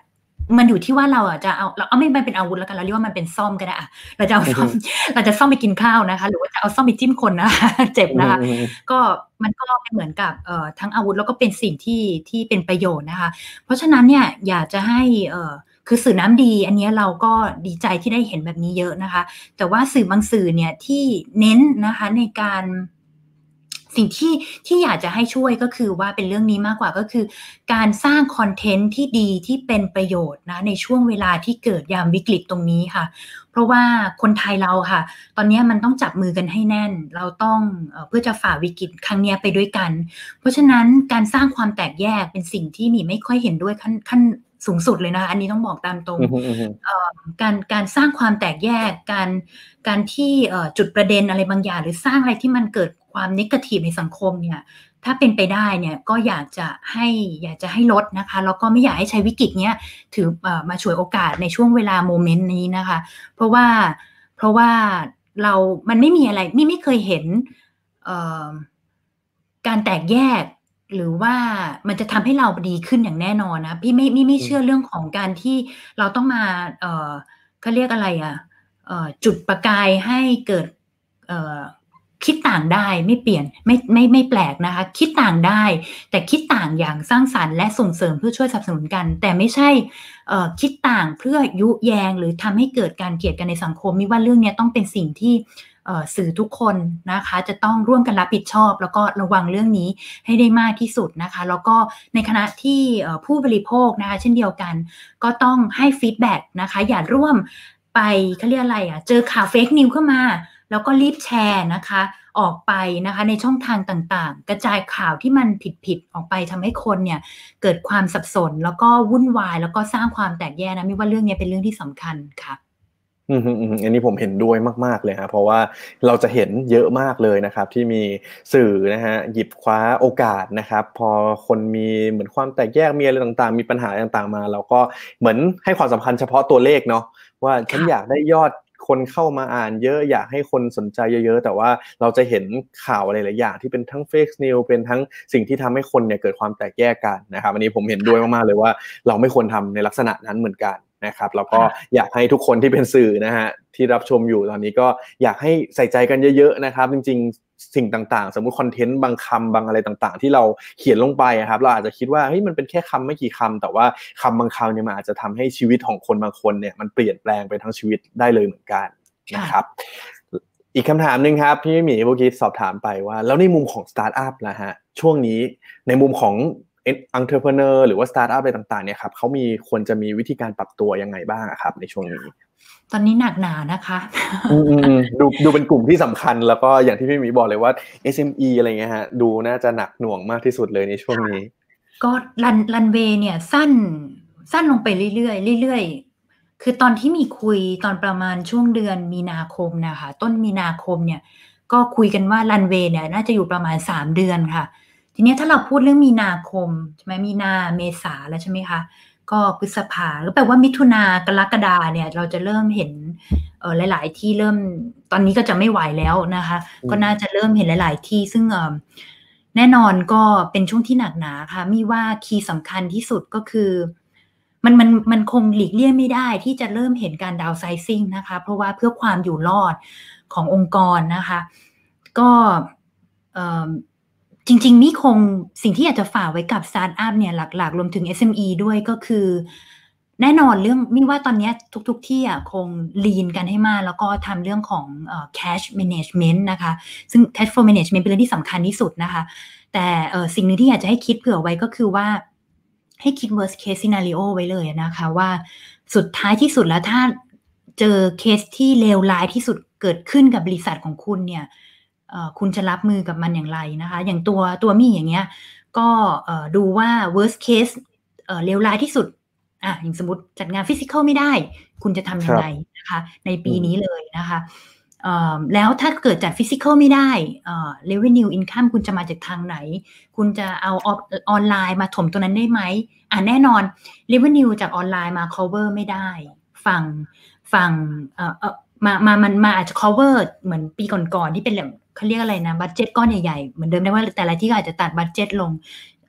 มันอยู่ที่ว่าเราอ่ะจะเอาเราเอาไม่ไม่เป็นอาวุธแล้วกันเราเรียกว่ามันเป็นซ่อมก็ได้อ่ะเราจะเอาซ่อมเราจะซ่อมไปกินข้าวนะคะหรือว่าจะเอาซ่อมไปจิ้มคนนะคะเจ็บนะคะก็มันก็เหมือนกับเอ่อทั้งอาวุธแล้วก็เป็นสิ่งที่ที่เป็นประโยชน์นะคะเพราะฉะนั้นเนี่ยอยากจะให้เอ่อคือสื่อน้ำดีอันนี้เราก็ดีใจที่ได้เห็นแบบนี้เยอะนะคะแต่ว่าสื่อบางสื่อเนี่ยที่เน้นนะคะในการสิ่งที่ที่อยากจะให้ช่วยก็คือว่าเป็นเรื่องนี้มากกว่าก็คือการสร้างคอนเทนต์ที่ดีที่เป็นประโยชน์นะในช่วงเวลาที่เกิดยามวิกฤตตรงนี้ค่ะเพราะว่าคนไทยเราค่ะตอนนี้มันต้องจับมือกันให้แน่นเราต้องเอ่อเพื่อจะฝ่าวิกฤตครั้งนี้ไปด้วยกันเพราะฉะนั้นการสร้างความแตกแยกเป็นสิ่งที่มีไม่ค่อยเห็นด้วยขั้นขั้นสูงสุดเลยนะคะอันนี้ต้องบอกตามตรงเอ่อการการสร้างความแตกแยกการการที่เอ่อจุดประเด็นอะไรบางอย่างหรือสร้างอะไรที่มันเกิดความเนกาทีฟในสังคมเนี่ยถ้าเป็นไปได้เนี่ยก็อยากจะให้อยากจะให้ลดนะคะแล้วก็ไม่อยากให้ใช้วิกฤตเนี้ยถือเอ่อมาฉวยโอกาสในช่วงเวลาโมเมนต์นี้นะคะเพราะว่าเพราะว่าเรามันไม่มีอะไรนี่ไม่เคยเห็นเอ่อการแตกแยกหรือว่ามันจะทำให้เราดีขึ้นอย่างแน่นอนนะพี่ไม่ไม่ไม่เชื่อเรื่องของการที่เราต้องมาเอ่อเขาเรียกอะไรอ่ะเอ่อจุดประกายให้เกิดเอ่อคิดต่างได้ไม่เปลี่ยนไม่ไม่ไม่แปลกนะคะคิดต่างได้แต่คิดต่างอย่างสร้างสรรค์และส่งเสริมเพื่อช่วยสนับสนุนกันแต่ไม่ใช่เอ่อคิดต่างเพื่อยุแยงหรือทำให้เกิดการเกลียดกันในสังคมมิว่าเรื่องนี้ต้องเป็นสิ่งที่สื่อทุกคนนะคะจะต้องร่วมกันรับผิดชอบแล้วก็ระวังเรื่องนี้ให้ได้มากที่สุดนะคะแล้วก็ในขณะที่ผู้บริโภคนะคะเช่นเดียวกันก็ต้องให้ฟีดแบ็กนะคะอย่าร่วมไปเขาเรียกอะไรอ่ะเจอข่าวเฟกนิวเข้ามาแล้วก็รีบแชร์นะคะออกไปนะคะในช่องทางต่างๆกระจายข่าวที่มันผิดๆออกไปทำให้คนเนี่ยเกิดความสับสนแล้วก็วุ่นวายแล้วก็สร้างความแตกแยกนะมิว่าเรื่องนี้เป็นเรื่องที่สำคัญค่ะอืมอืมอันนี้ผมเห็นด้วยมากๆเลยครับเพราะว่าเราจะเห็นเยอะมากเลยนะครับที่มีสื่อนะฮะหยิบคว้าโอกาสนะครับพอคนมีเหมือนความแตกแยกมีอะไรต่างๆมีปัญหาต่างๆมาเราก็เหมือนให้ความสำคัญเฉพาะตัวเลขเนาะว่าฉันอยากได้ยอดคนเข้ามาอ่านเยอะอยากให้คนสนใจเยอะๆแต่ว่าเราจะเห็นข่าวอะไรหลายอย่างที่เป็นทั้ง fake news เป็นทั้งสิ่งที่ทำให้คนเนี่ยเกิดความแตกแยกกันนะครับอันนี้ผมเห็นด้วยมากๆเลยว่าเราไม่ควรทำในลักษณะนั้นเหมือนกันนะครับแล้วก็อยากให้ทุกคนที่เป็นสื่อนะฮะที่รับชมอยู่ตอนนี้ก็อยากให้ใส่ใจกันเยอะๆนะครับจริงๆสิ่งต่างๆสมมุติคอนเทนต์บางคำบางอะไรต่างๆที่เราเขียนลงไปครับเราอาจจะคิดว่าเฮ้ยมันเป็นแค่คำไม่กี่คำแต่ว่าคำบางคำเนี่ยมันอาจจะทำให้ชีวิตของคนบางคนเนี่ยมันเปลี่ยนแปลงไปทั้งชีวิตได้เลยเหมือนกันนะครับอีกคำถามนึงครับพี่หมีเมื่อกี้สอบถามไปว่าแล้วในมุมของสตาร์ทอัพล่ะฮะช่วงนี้ในมุมของentrepreneur หรือว่า startup อะไรต่างๆเนี่ยครับเขามีควรจะมีวิธีการปรับตัวยังไงบ้างครับในช่วงนี้ตอนนี้หนักหนานะคะอืมๆดูดูเป็นกลุ่มที่สำคัญแล้วก็อย่างที่พี่หมีบอกเลยว่า เอส เอ็ม อี อะไรเงี้ยฮะดูน่าจะหนักหน่วงมากที่สุดเลยในช่วงนี้ก็รันรันเวย์เนี่ยสั้นสั้นลงไปเรื่อยๆเรื่อยๆคือตอนที่มีคุยตอนประมาณช่วงเดือนมีนาคมนะคะต้นมีนาคมเนี่ยก็คุยกันว่ารันเวย์เนี่ยน่าจะอยู่ประมาณสามเดือนค่ะทีนี้ถ้าเราพูดเรื่องมีนาคมใช่ไหมมีนาเมษาแล้วใช่ไหมคะก็พฤษภาก็แปลว่ามิถุนากรกฎาเนี่ยเราจะเริ่มเห็นเอ่อหลายๆที่เริ่มตอนนี้ก็จะไม่ไหวแล้วนะคะก็น่าจะเริ่มเห็นหลายๆที่ซึ่งเอ่อแน่นอนก็เป็นช่วงที่หนักหนาค่ะมีว่าคีย์สำคัญที่สุดก็คือมันมันมันคงหลีกเลี่ยงไม่ได้ที่จะเริ่มเห็นการดาวไซซิ่งนะคะเพราะว่าเพื่อความอยู่รอดขององค์กรนะคะก็เอ่อจริงๆนี่คงสิ่งที่อยากจะฝากไว้กับสตาร์ทอัพเนี่ยหลักๆรวมถึง เอส เอ็ม อี ด้วยก็คือแน่นอนเรื่องมิว่าตอนนี้ทุกๆที่อ่ะคง lean กันให้มากแล้วก็ทำเรื่องของเอ่อ cash management นะคะซึ่ง cash flow management เป็นเรื่องที่สำคัญที่สุดนะคะแต่เอ่อสิ่งนึงที่อยากจะให้คิดเผื่อไว้ก็คือว่าให้คิด worst case scenario ไว้เลยนะคะว่าสุดท้ายที่สุดแล้วถ้าเจอเคสที่เลวร้ายที่สุดเกิดขึ้นกับบริษัทของคุณเนี่ยคุณจะรับมือกับมันอย่างไรนะคะอย่างตัวตัวมี่อย่างเงี้ยก็ดูว่า worst case เลวร้ายที่สุดอ่ะอย่างสมมติจัดงานฟิสิกอลไม่ได้คุณจะทำยังไงนะคะในปีนี้เลยนะคะแล้วถ้าเกิดจัดฟิสิกอลไม่ได้ revenue income คุณจะมาจากทางไหนคุณจะเอาออนไลน์มาถมตัวนั้นได้ไหมอ่ะแน่นอน revenue จากออนไลน์มา cover ไม่ได้ฝั่งฝั่งเอ่อมามามันมาอาจจะ cover เหมือนปีก่อนๆที่เป็นแบบเขาเรียกอะไรนะบัดเจ็ตก้อนใหญ่ๆเหมือนเดิมได้ว่าแต่ละที่ก็อาจจะตัดบัดเจ็ตลง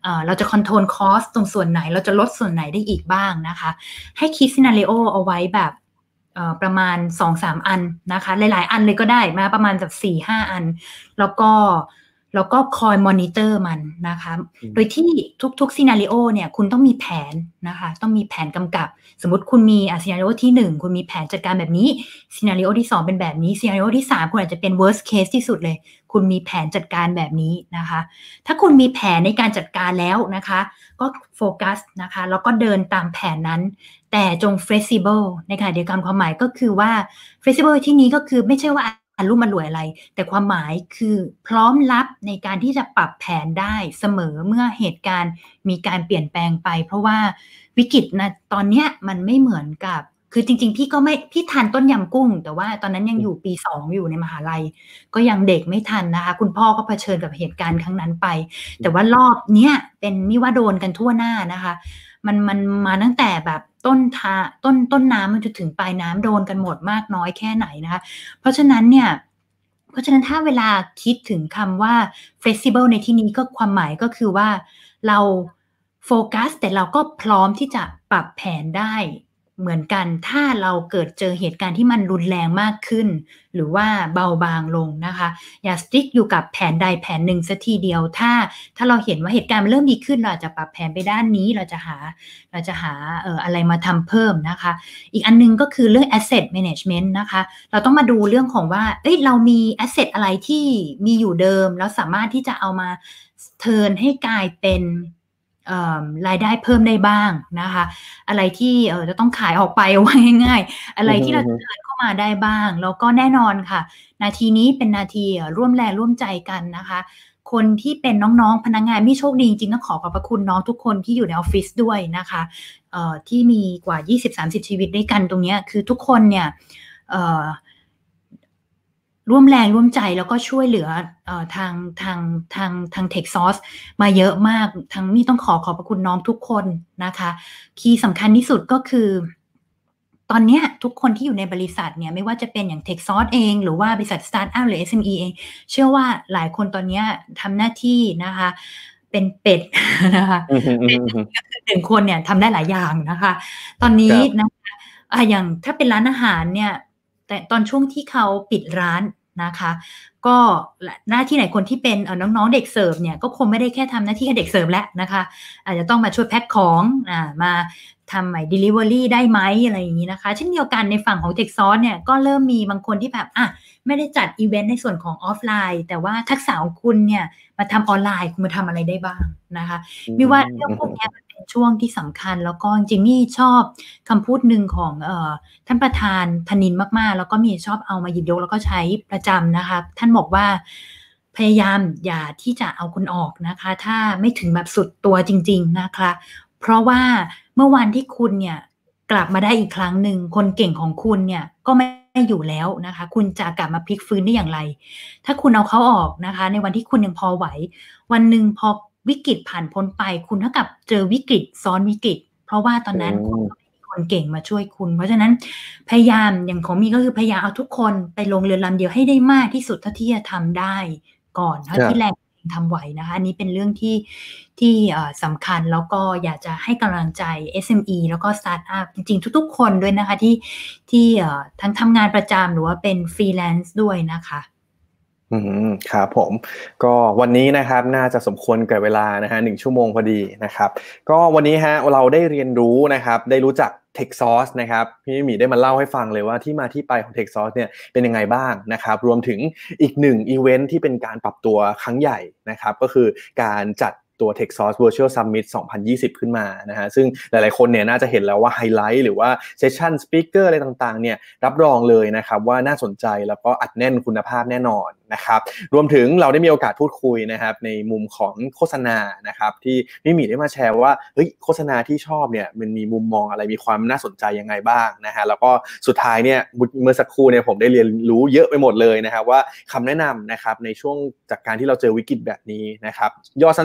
เอ่อเราจะคอนโทรลคอสตรงส่วนไหนเราจะลดส่วนไหนได้อีกบ้างนะคะให้คิดซีนาริโอเอาไว้แบบเอ่อประมาณ สองถึงสาม อันนะคะหลายๆอันเลยก็ได้มาประมาณแบบ สี่ถึงห้า อันแล้วก็แล้วก็คอยมอนิเตอร์มันนะคะโดยที่ทุกๆซีนาริโอเนี่ยคุณต้องมีแผนนะคะต้องมีแผนกำกับสมมุติคุณมีอ่ะซีนาริโอที่หนึ่งคุณมีแผนจัดการแบบนี้ซีนาริโอที่สองเป็นแบบนี้ซีนาริโอที่สามคุณอาจจะเป็น worst case ที่สุดเลยคุณมีแผนจัดการแบบนี้นะคะถ้าคุณมีแผนในการจัดการแล้วนะคะก็โฟกัสนะคะแล้วก็เดินตามแผนนั้นแต่จง flexible ในขณะเดียวกันความหมายก็คือว่า flexible ที่นี้ก็คือไม่ใช่ว่าอรุ่มอร่วยอะไรแต่ความหมายคือพร้อมรับในการที่จะปรับแผนได้เสมอเมื่อเหตุการณ์มีการเปลี่ยนแปลงไปเพราะว่าวิกฤตนะตอนเนี้ยมันไม่เหมือนกับคือจริงๆพี่ก็ไม่พี่ทันต้นยำกุ้งแต่ว่าตอนนั้นยังอยู่ปีสองอยู่ในมหาลัยก็ยังเด็กไม่ทันนะคะคุณพ่อก็เผชิญกับเหตุการณ์ครั้งนั้นไปแต่ว่ารอบเนี้ยเป็นนี่ว่าโดนกันทั่วหน้านะคะมันมันมาตั้งแต่แบบต้นทาต้นต้นน้ำมันจะถึงปลายน้ำโดนกันหมดมากน้อยแค่ไหนนะคะเพราะฉะนั้นเนี่ยเพราะฉะนั้นถ้าเวลาคิดถึงคำว่า flexible ในที่นี้ก็ความหมายก็คือว่าเราโฟกัสแต่เราก็พร้อมที่จะปรับแผนได้เหมือนกันถ้าเราเกิดเจอเหตุการณ์ที่มันรุนแรงมากขึ้นหรือว่าเบาบางลงนะคะอย่าสติ๊กอยู่กับแผนใดแผนหนึ่งซะทีเดียวถ้าถ้าเราเห็นว่าเหตุการณ์มันเริ่มดีขึ้นเราจะปรับแผนไปด้านนี้เราจะหาเราจะหาเอ่ออะไรมาทำเพิ่มนะคะอีกอันนึงก็คือเรื่อง asset management นะคะเราต้องมาดูเรื่องของว่าเอ้ยเรามี asset อะไรที่มีอยู่เดิมแล้วสามารถที่จะเอามาเทิร์นให้กลายเป็นรายได้เพิ่มได้บ้างนะคะอะไรที่เออจะต้องขายออกไปว่าง่ายๆอะไรที่เราจะเทิร์นเข้ามาได้บ้างแล้วก็แน่นอนค่ะนาทีนี้เป็นนาทีร่วมแรงร่วมใจกันนะคะคนที่เป็นน้องๆพนักงานมีโชคดีจริงๆต้องขอขอบพระคุณน้องทุกคนที่อยู่ในออฟฟิศด้วยนะคะเอ่อที่มีกว่า ยี่สิบถึงสามสิบ ชีวิตด้วยกันตรงนี้คือทุกคนเนี่ยเอ่อร่วมแรงร่วมใจแล้วก็ช่วยเหลือเอ่อทางทางทางทาง TechSauce มาเยอะมากทั้งนี่ต้องขอขอบพระคุณน้องทุกคนนะคะคีย์สำคัญที่สุดก็คือตอนนี้ทุกคนที่อยู่ในบริษัทเนี่ยไม่ว่าจะเป็นอย่าง TechSauce เองหรือว่าบริษัท Startup หรือ เอส เอ็ม อี เองเชื่อว่าหลายคนตอนนี้ทำหน้าที่นะคะเป็นเป็ดนะคะเป็นหนึ่งคนเนี่ยทำได้หลายอย่างนะคะตอนนี้นะคะอ่ะอย่างถ้าเป็นร้านอาหารเนี่ยแต่ตอนช่วงที่เขาปิดร้านนะคะก็หน้าที่ไหนคนที่เป็นน้องๆเด็กเสิร์ฟเนี่ยก็คงไม่ได้แค่ทำหน้าที่กับเด็กเสิร์ฟแล้วนะคะอาจจะต้องมาช่วยแพ็คของอ่ามาทำใหม่ delivery ได้ไหมอะไรอย่างนี้นะคะเช่นเดียวกันในฝั่งของ TechSauce เนี่ยก็เริ่มมีบางคนที่แบบอ่ะไม่ได้จัดอีเวนต์ในส่วนของออฟไลน์แต่ว่าทักษะของคุณเนี่ยมาทำออนไลน์คุณมาทำอะไรได้บ้างนะคะไม่ว่าเรื่องพวกนี้มันเป็นช่วงที่สำคัญแล้วก็จริงๆนี่ชอบคำพูดหนึ่งของเอ่อท่านประธานธนินมากๆแล้วก็มีชอบเอามาหยิบยกแล้วก็ใช้ประจำนะคะท่านบอกว่าพยายามอย่าที่จะเอาคนออกนะคะถ้าไม่ถึงแบบสุดตัวจริงๆนะคะเพราะว่าเมื่อวันที่คุณเนี่ยกลับมาได้อีกครั้งหนึ่งคนเก่งของคุณเนี่ยก็ไม่อยู่แล้วนะคะคุณจะกลับมาพลิกฟื้นได้อย่างไรถ้าคุณเอาเขาออกนะคะในวันที่คุณยังพอไหววันหนึ่งพอวิกฤตผ่านพ้นไปคุณเท่ากับเจอวิกฤตซ้อนวิกฤตเพราะว่าตอนนั้นคุณก็มีคนเก่งมาช่วยคุณเพราะฉะนั้นพยายามอย่างของมีก็คือพยายามเอาทุกคนไปลงเรือลำเดียวให้ได้มากที่สุดเท่าที่จะทำได้ก่อนเท่าที่แรงทำไหวนะคะอันนี้เป็นเรื่องที่ที่สำคัญแล้วก็อยากจะให้กำลังใจ เอส เอ็ม อี แล้วก็สตาร์ทอัพจริงๆทุกๆคนด้วยนะคะที่ที่ทั้งทำงานประจำหรือว่าเป็นฟรีแลนซ์ด้วยนะคะอืมครับผมก็วันนี้นะครับน่าจะสมควรกับเวลานะฮะหนึ่งชั่วโมงพอดีนะครับก็วันนี้ฮะเราได้เรียนรู้นะครับได้รู้จัก TechSauce นะครับพี่หมีได้มาเล่าให้ฟังเลยว่าที่มาที่ไปของ TechSauce เนี่ยเป็นยังไงบ้างนะครับรวมถึงอีกหนึ่งอีเวนท์ที่เป็นการปรับตัวครั้งใหญ่นะครับก็คือการจัดตัว TechSauce Virtual Summit สองพันยี่สิบขึ้นมานะฮะซึ่งหลายๆคนเนี่ยน่าจะเห็นแล้วว่าไฮไลท์หรือว่าเซสชั่นสปีกเกอร์อะไรต่างๆเนี่ยรับรองเลยนะครับว่าน่าสนใจแล้วก็อัดแน่นคุณภาพแน่นอนนะครับรวมถึงเราได้มีโอกาสพูดคุยนะครับในมุมของโฆษณานะครับที่พี่หมีได้มาแชร์ว่าเฮ้ยโฆษณาที่ชอบเนี่ยมันมีมุมมองอะไรมีความน่าสนใจยังไงบ้างนะฮะแล้วก็สุดท้ายเนี่ยเมื่อสักครู่เนี่ยผมได้เรียนรู้เยอะไปหมดเลยนะครับว่าคำแนะนำนะครับในช่วงจากการที่เราเจอวิกฤตแบบนี้นะครับย่อสั้นๆนะฮะ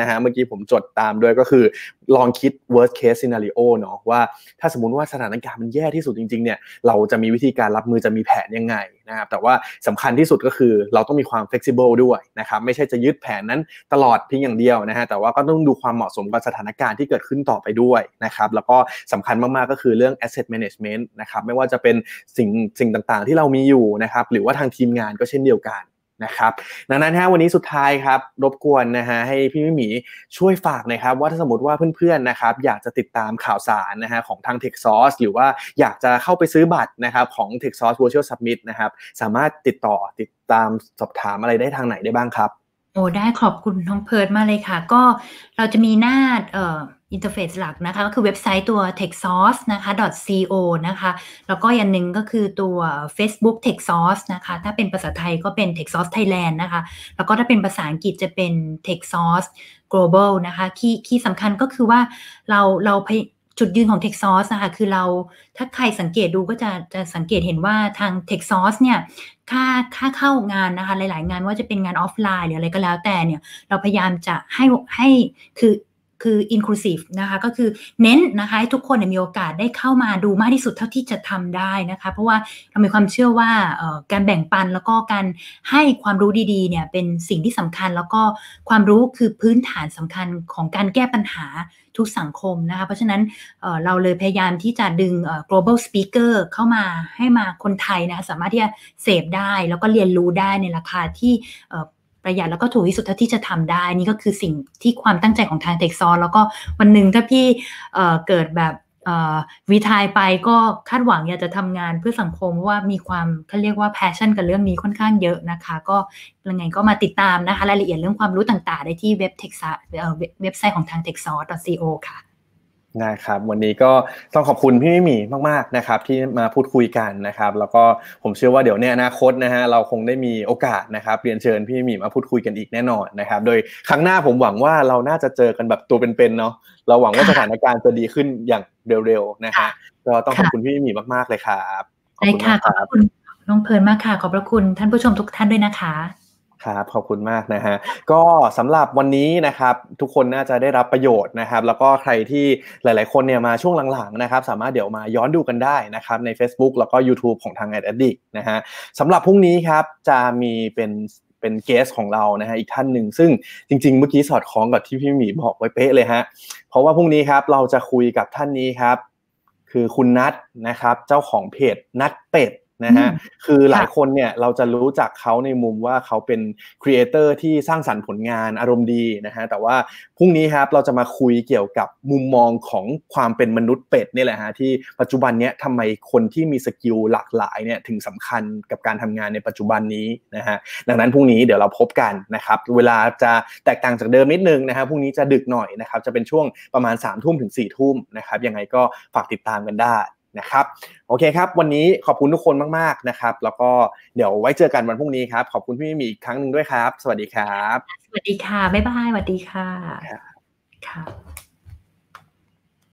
ฮะเมื่อกี้ผมจดตามด้วยก็คือลองคิด worst case scenario เนาะว่าถ้าสมมุติว่าสถานการณ์มันแย่ที่สุดจริงๆเนี่ยเราจะมีวิธีการรับมือจะมีแผนยังไงนะครับแต่ว่าสำคัญที่สุดก็คือเราต้องมีความ flexible ด้วยนะครับไม่ใช่จะยึดแผนนั้นตลอดเพียงอย่างเดียวนะฮะแต่ว่าก็ต้องดูความเหมาะสมกับสถานการณ์ที่เกิดขึ้นต่อไปด้วยนะครับแล้วก็สำคัญมากๆก็คือเรื่อง asset management นะครับไม่ว่าจะเป็นสิ่งสิ่งต่างๆที่เรามีอยู่นะครับหรือว่าทางทีมงานก็เช่นเดียวกันนะครับดังนั้นฮะวันนี้สุดท้ายครับรบกวนนะฮะให้พี่มิหมีช่วยฝากหน่อยครับว่าถ้าสมมติว่าเพื่อนๆนะครับอยากจะติดตามข่าวสารนะฮะของทาง TechSauce หรือว่าอยากจะเข้าไปซื้อบัตรนะครับของ TechSauce Virtual Summit นะครับสามารถติดต่อติดตามสอบถามอะไรได้ทางไหนได้บ้างครับโอ้ได้ขอบคุณน้องเพิร์ทมากเลยค่ะก็เราจะมีหน้าเอ่ออินเทอร์เฟซหลักนะคะก็คือเว็บไซต์ตัว techsauce นะคะ .co นะคะแล้วก็อย่างหนึ่งก็คือตัว Facebook techsauce นะคะถ้าเป็นภาษาไทยก็เป็น techsauce Thailand นะคะแล้วก็ถ้าเป็นภาษาอังกฤษจะเป็น techsauce global นะคะคีย์คีย์สำคัญก็คือว่าเราเราจุดยืนของ TechSauce นะคะคือเราถ้าใครสังเกตดูก็จะจะสังเกตเห็นว่าทาง TechSauce เนี่ยค่าค่าเข้างานนะคะหลายๆงานว่าจะเป็นงานออฟไลน์หรืออะไรก็แล้วแต่เนี่ยเราพยายามจะให้ให้คือคือ inclusive นะคะก็คือเน้นนะคะให้ทุกคนมีโอกาสได้เข้ามาดูมากที่สุดเท่าที่จะทำได้นะคะเพราะว่าเรามีความเชื่อว่าการแบ่งปันแล้วก็การให้ความรู้ดีๆเนี่ยเป็นสิ่งที่สำคัญแล้วก็ความรู้คือพื้นฐานสำคัญของการแก้ปัญหาทุกสังคมนะคะเพราะฉะนั้น เอ่อ เราเลยพยายามที่จะดึง global speaker เข้ามาให้มาคนไทยนะคะสามารถที่จะเสพได้แล้วก็เรียนรู้ได้ในราคาที่ประหยัดแล้วก็ถูกที่สุดเท่าที่จะทำได้นี่ก็คือสิ่งที่ความตั้งใจของทาง TechSauce แล้วก็วันหนึ่งถ้าพี่เอ่อเกิดแบบรีไทร์ไปก็คาดหวังอยากจะทำงานเพื่อสังคมว่ามีความเขาเรียกว่า passion กับเรื่องนี้ค่อนข้างเยอะนะคะก็ยังไงก็มาติดตามนะคะรายละเอียดเรื่องความรู้ต่างๆได้ที่เว็บ TechSauce เว็บไซต์ของทาง techsauce .co ค่ะนะครับวันนี้ก็ต้องขอบคุณพี่มิหมีมากๆนะครับที่มาพูดคุยกันนะครับแล้วก็ผมเชื่อว่าเดี๋ยวในอนาคตนะฮะเราคงได้มีโอกาสนะครับเรียนเชิญพี่มิหมีมาพูดคุยกันอีกแน่นอนนะครับโดยครั้งหน้าผมหวังว่าเราน่าจะเจอกันแบบตัวเป็นๆเนาะเราหวังว่าสถานการณ์จะดีขึ้นอย่างเร็วๆนะฮะก็ต้องขอบคุณพี่มิหมีมากๆเลยครับขอบคุณค่ะขอบคุณน้องเพิร์นมากค่ะขอบพระคุณท่านผู้ชมทุกท่านด้วยนะคะครับขอบคุณมากนะฮะก็สำหรับวันนี้นะครับทุกคนน่าจะได้รับประโยชน์นะครับแล้วก็ใครที่หลายๆคนเนี่ยมาช่วงหลังๆนะครับสามารถเดี๋ยวมาย้อนดูกันได้นะครับใน Facebook แล้วก็ YouTube ของทาง Addict นะฮะสำหรับพรุ่งนี้ครับจะมีเป็นเป็นเกสของเรานะฮะอีกท่านหนึ่งซึ่งจริงๆเมื่อกี้สอดคล้องกับที่พี่หมีบอกไว้เป๊ะเลยฮะเพราะว่าพรุ่งนี้ครับเราจะคุยกับท่านนี้ครับคือคุณนัทนะครับเจ้าของเพจนัทเป็ดนะฮะคือหลายคนเนี่ยเราจะรู้จักเขาในมุมว่าเขาเป็นครีเอเตอร์ที่สร้างสรรค์ผลงานอารมณ์ดีนะฮะแต่ว่าพรุ่งนี้ครับเราจะมาคุยเกี่ยวกับมุมมองของความเป็นมนุษย์เป็ดนี่แหละฮะที่ปัจจุบันเนี้ยทำไมคนที่มีสกิลหลากหลายเนี่ยถึงสำคัญกับการทำงานในปัจจุบันนี้นะฮะดังนั้นพรุ่งนี้เดี๋ยวเราพบกันนะครับเวลาจะแตกต่างจากเดิมนิดนึงนะฮะพรุ่งนี้จะดึกหน่อยนะครับจะเป็นช่วงประมาณสามทุ่มถึงสี่ทุ่มนะครับยังไงก็ฝากติดตามกันได้นะครับโอเคครับวันนี้ขอบคุณทุกคนมากๆนะครับแล้วก็เดี๋ยวไว้เจอกันวันพรุ่งนี้ครับขอบคุณพี่มิหมีอีกครั้งนึงด้วยครับสวัสดีครับสวัสดีค่ะบ๊ายบายสวัสดีค่ะค่ะ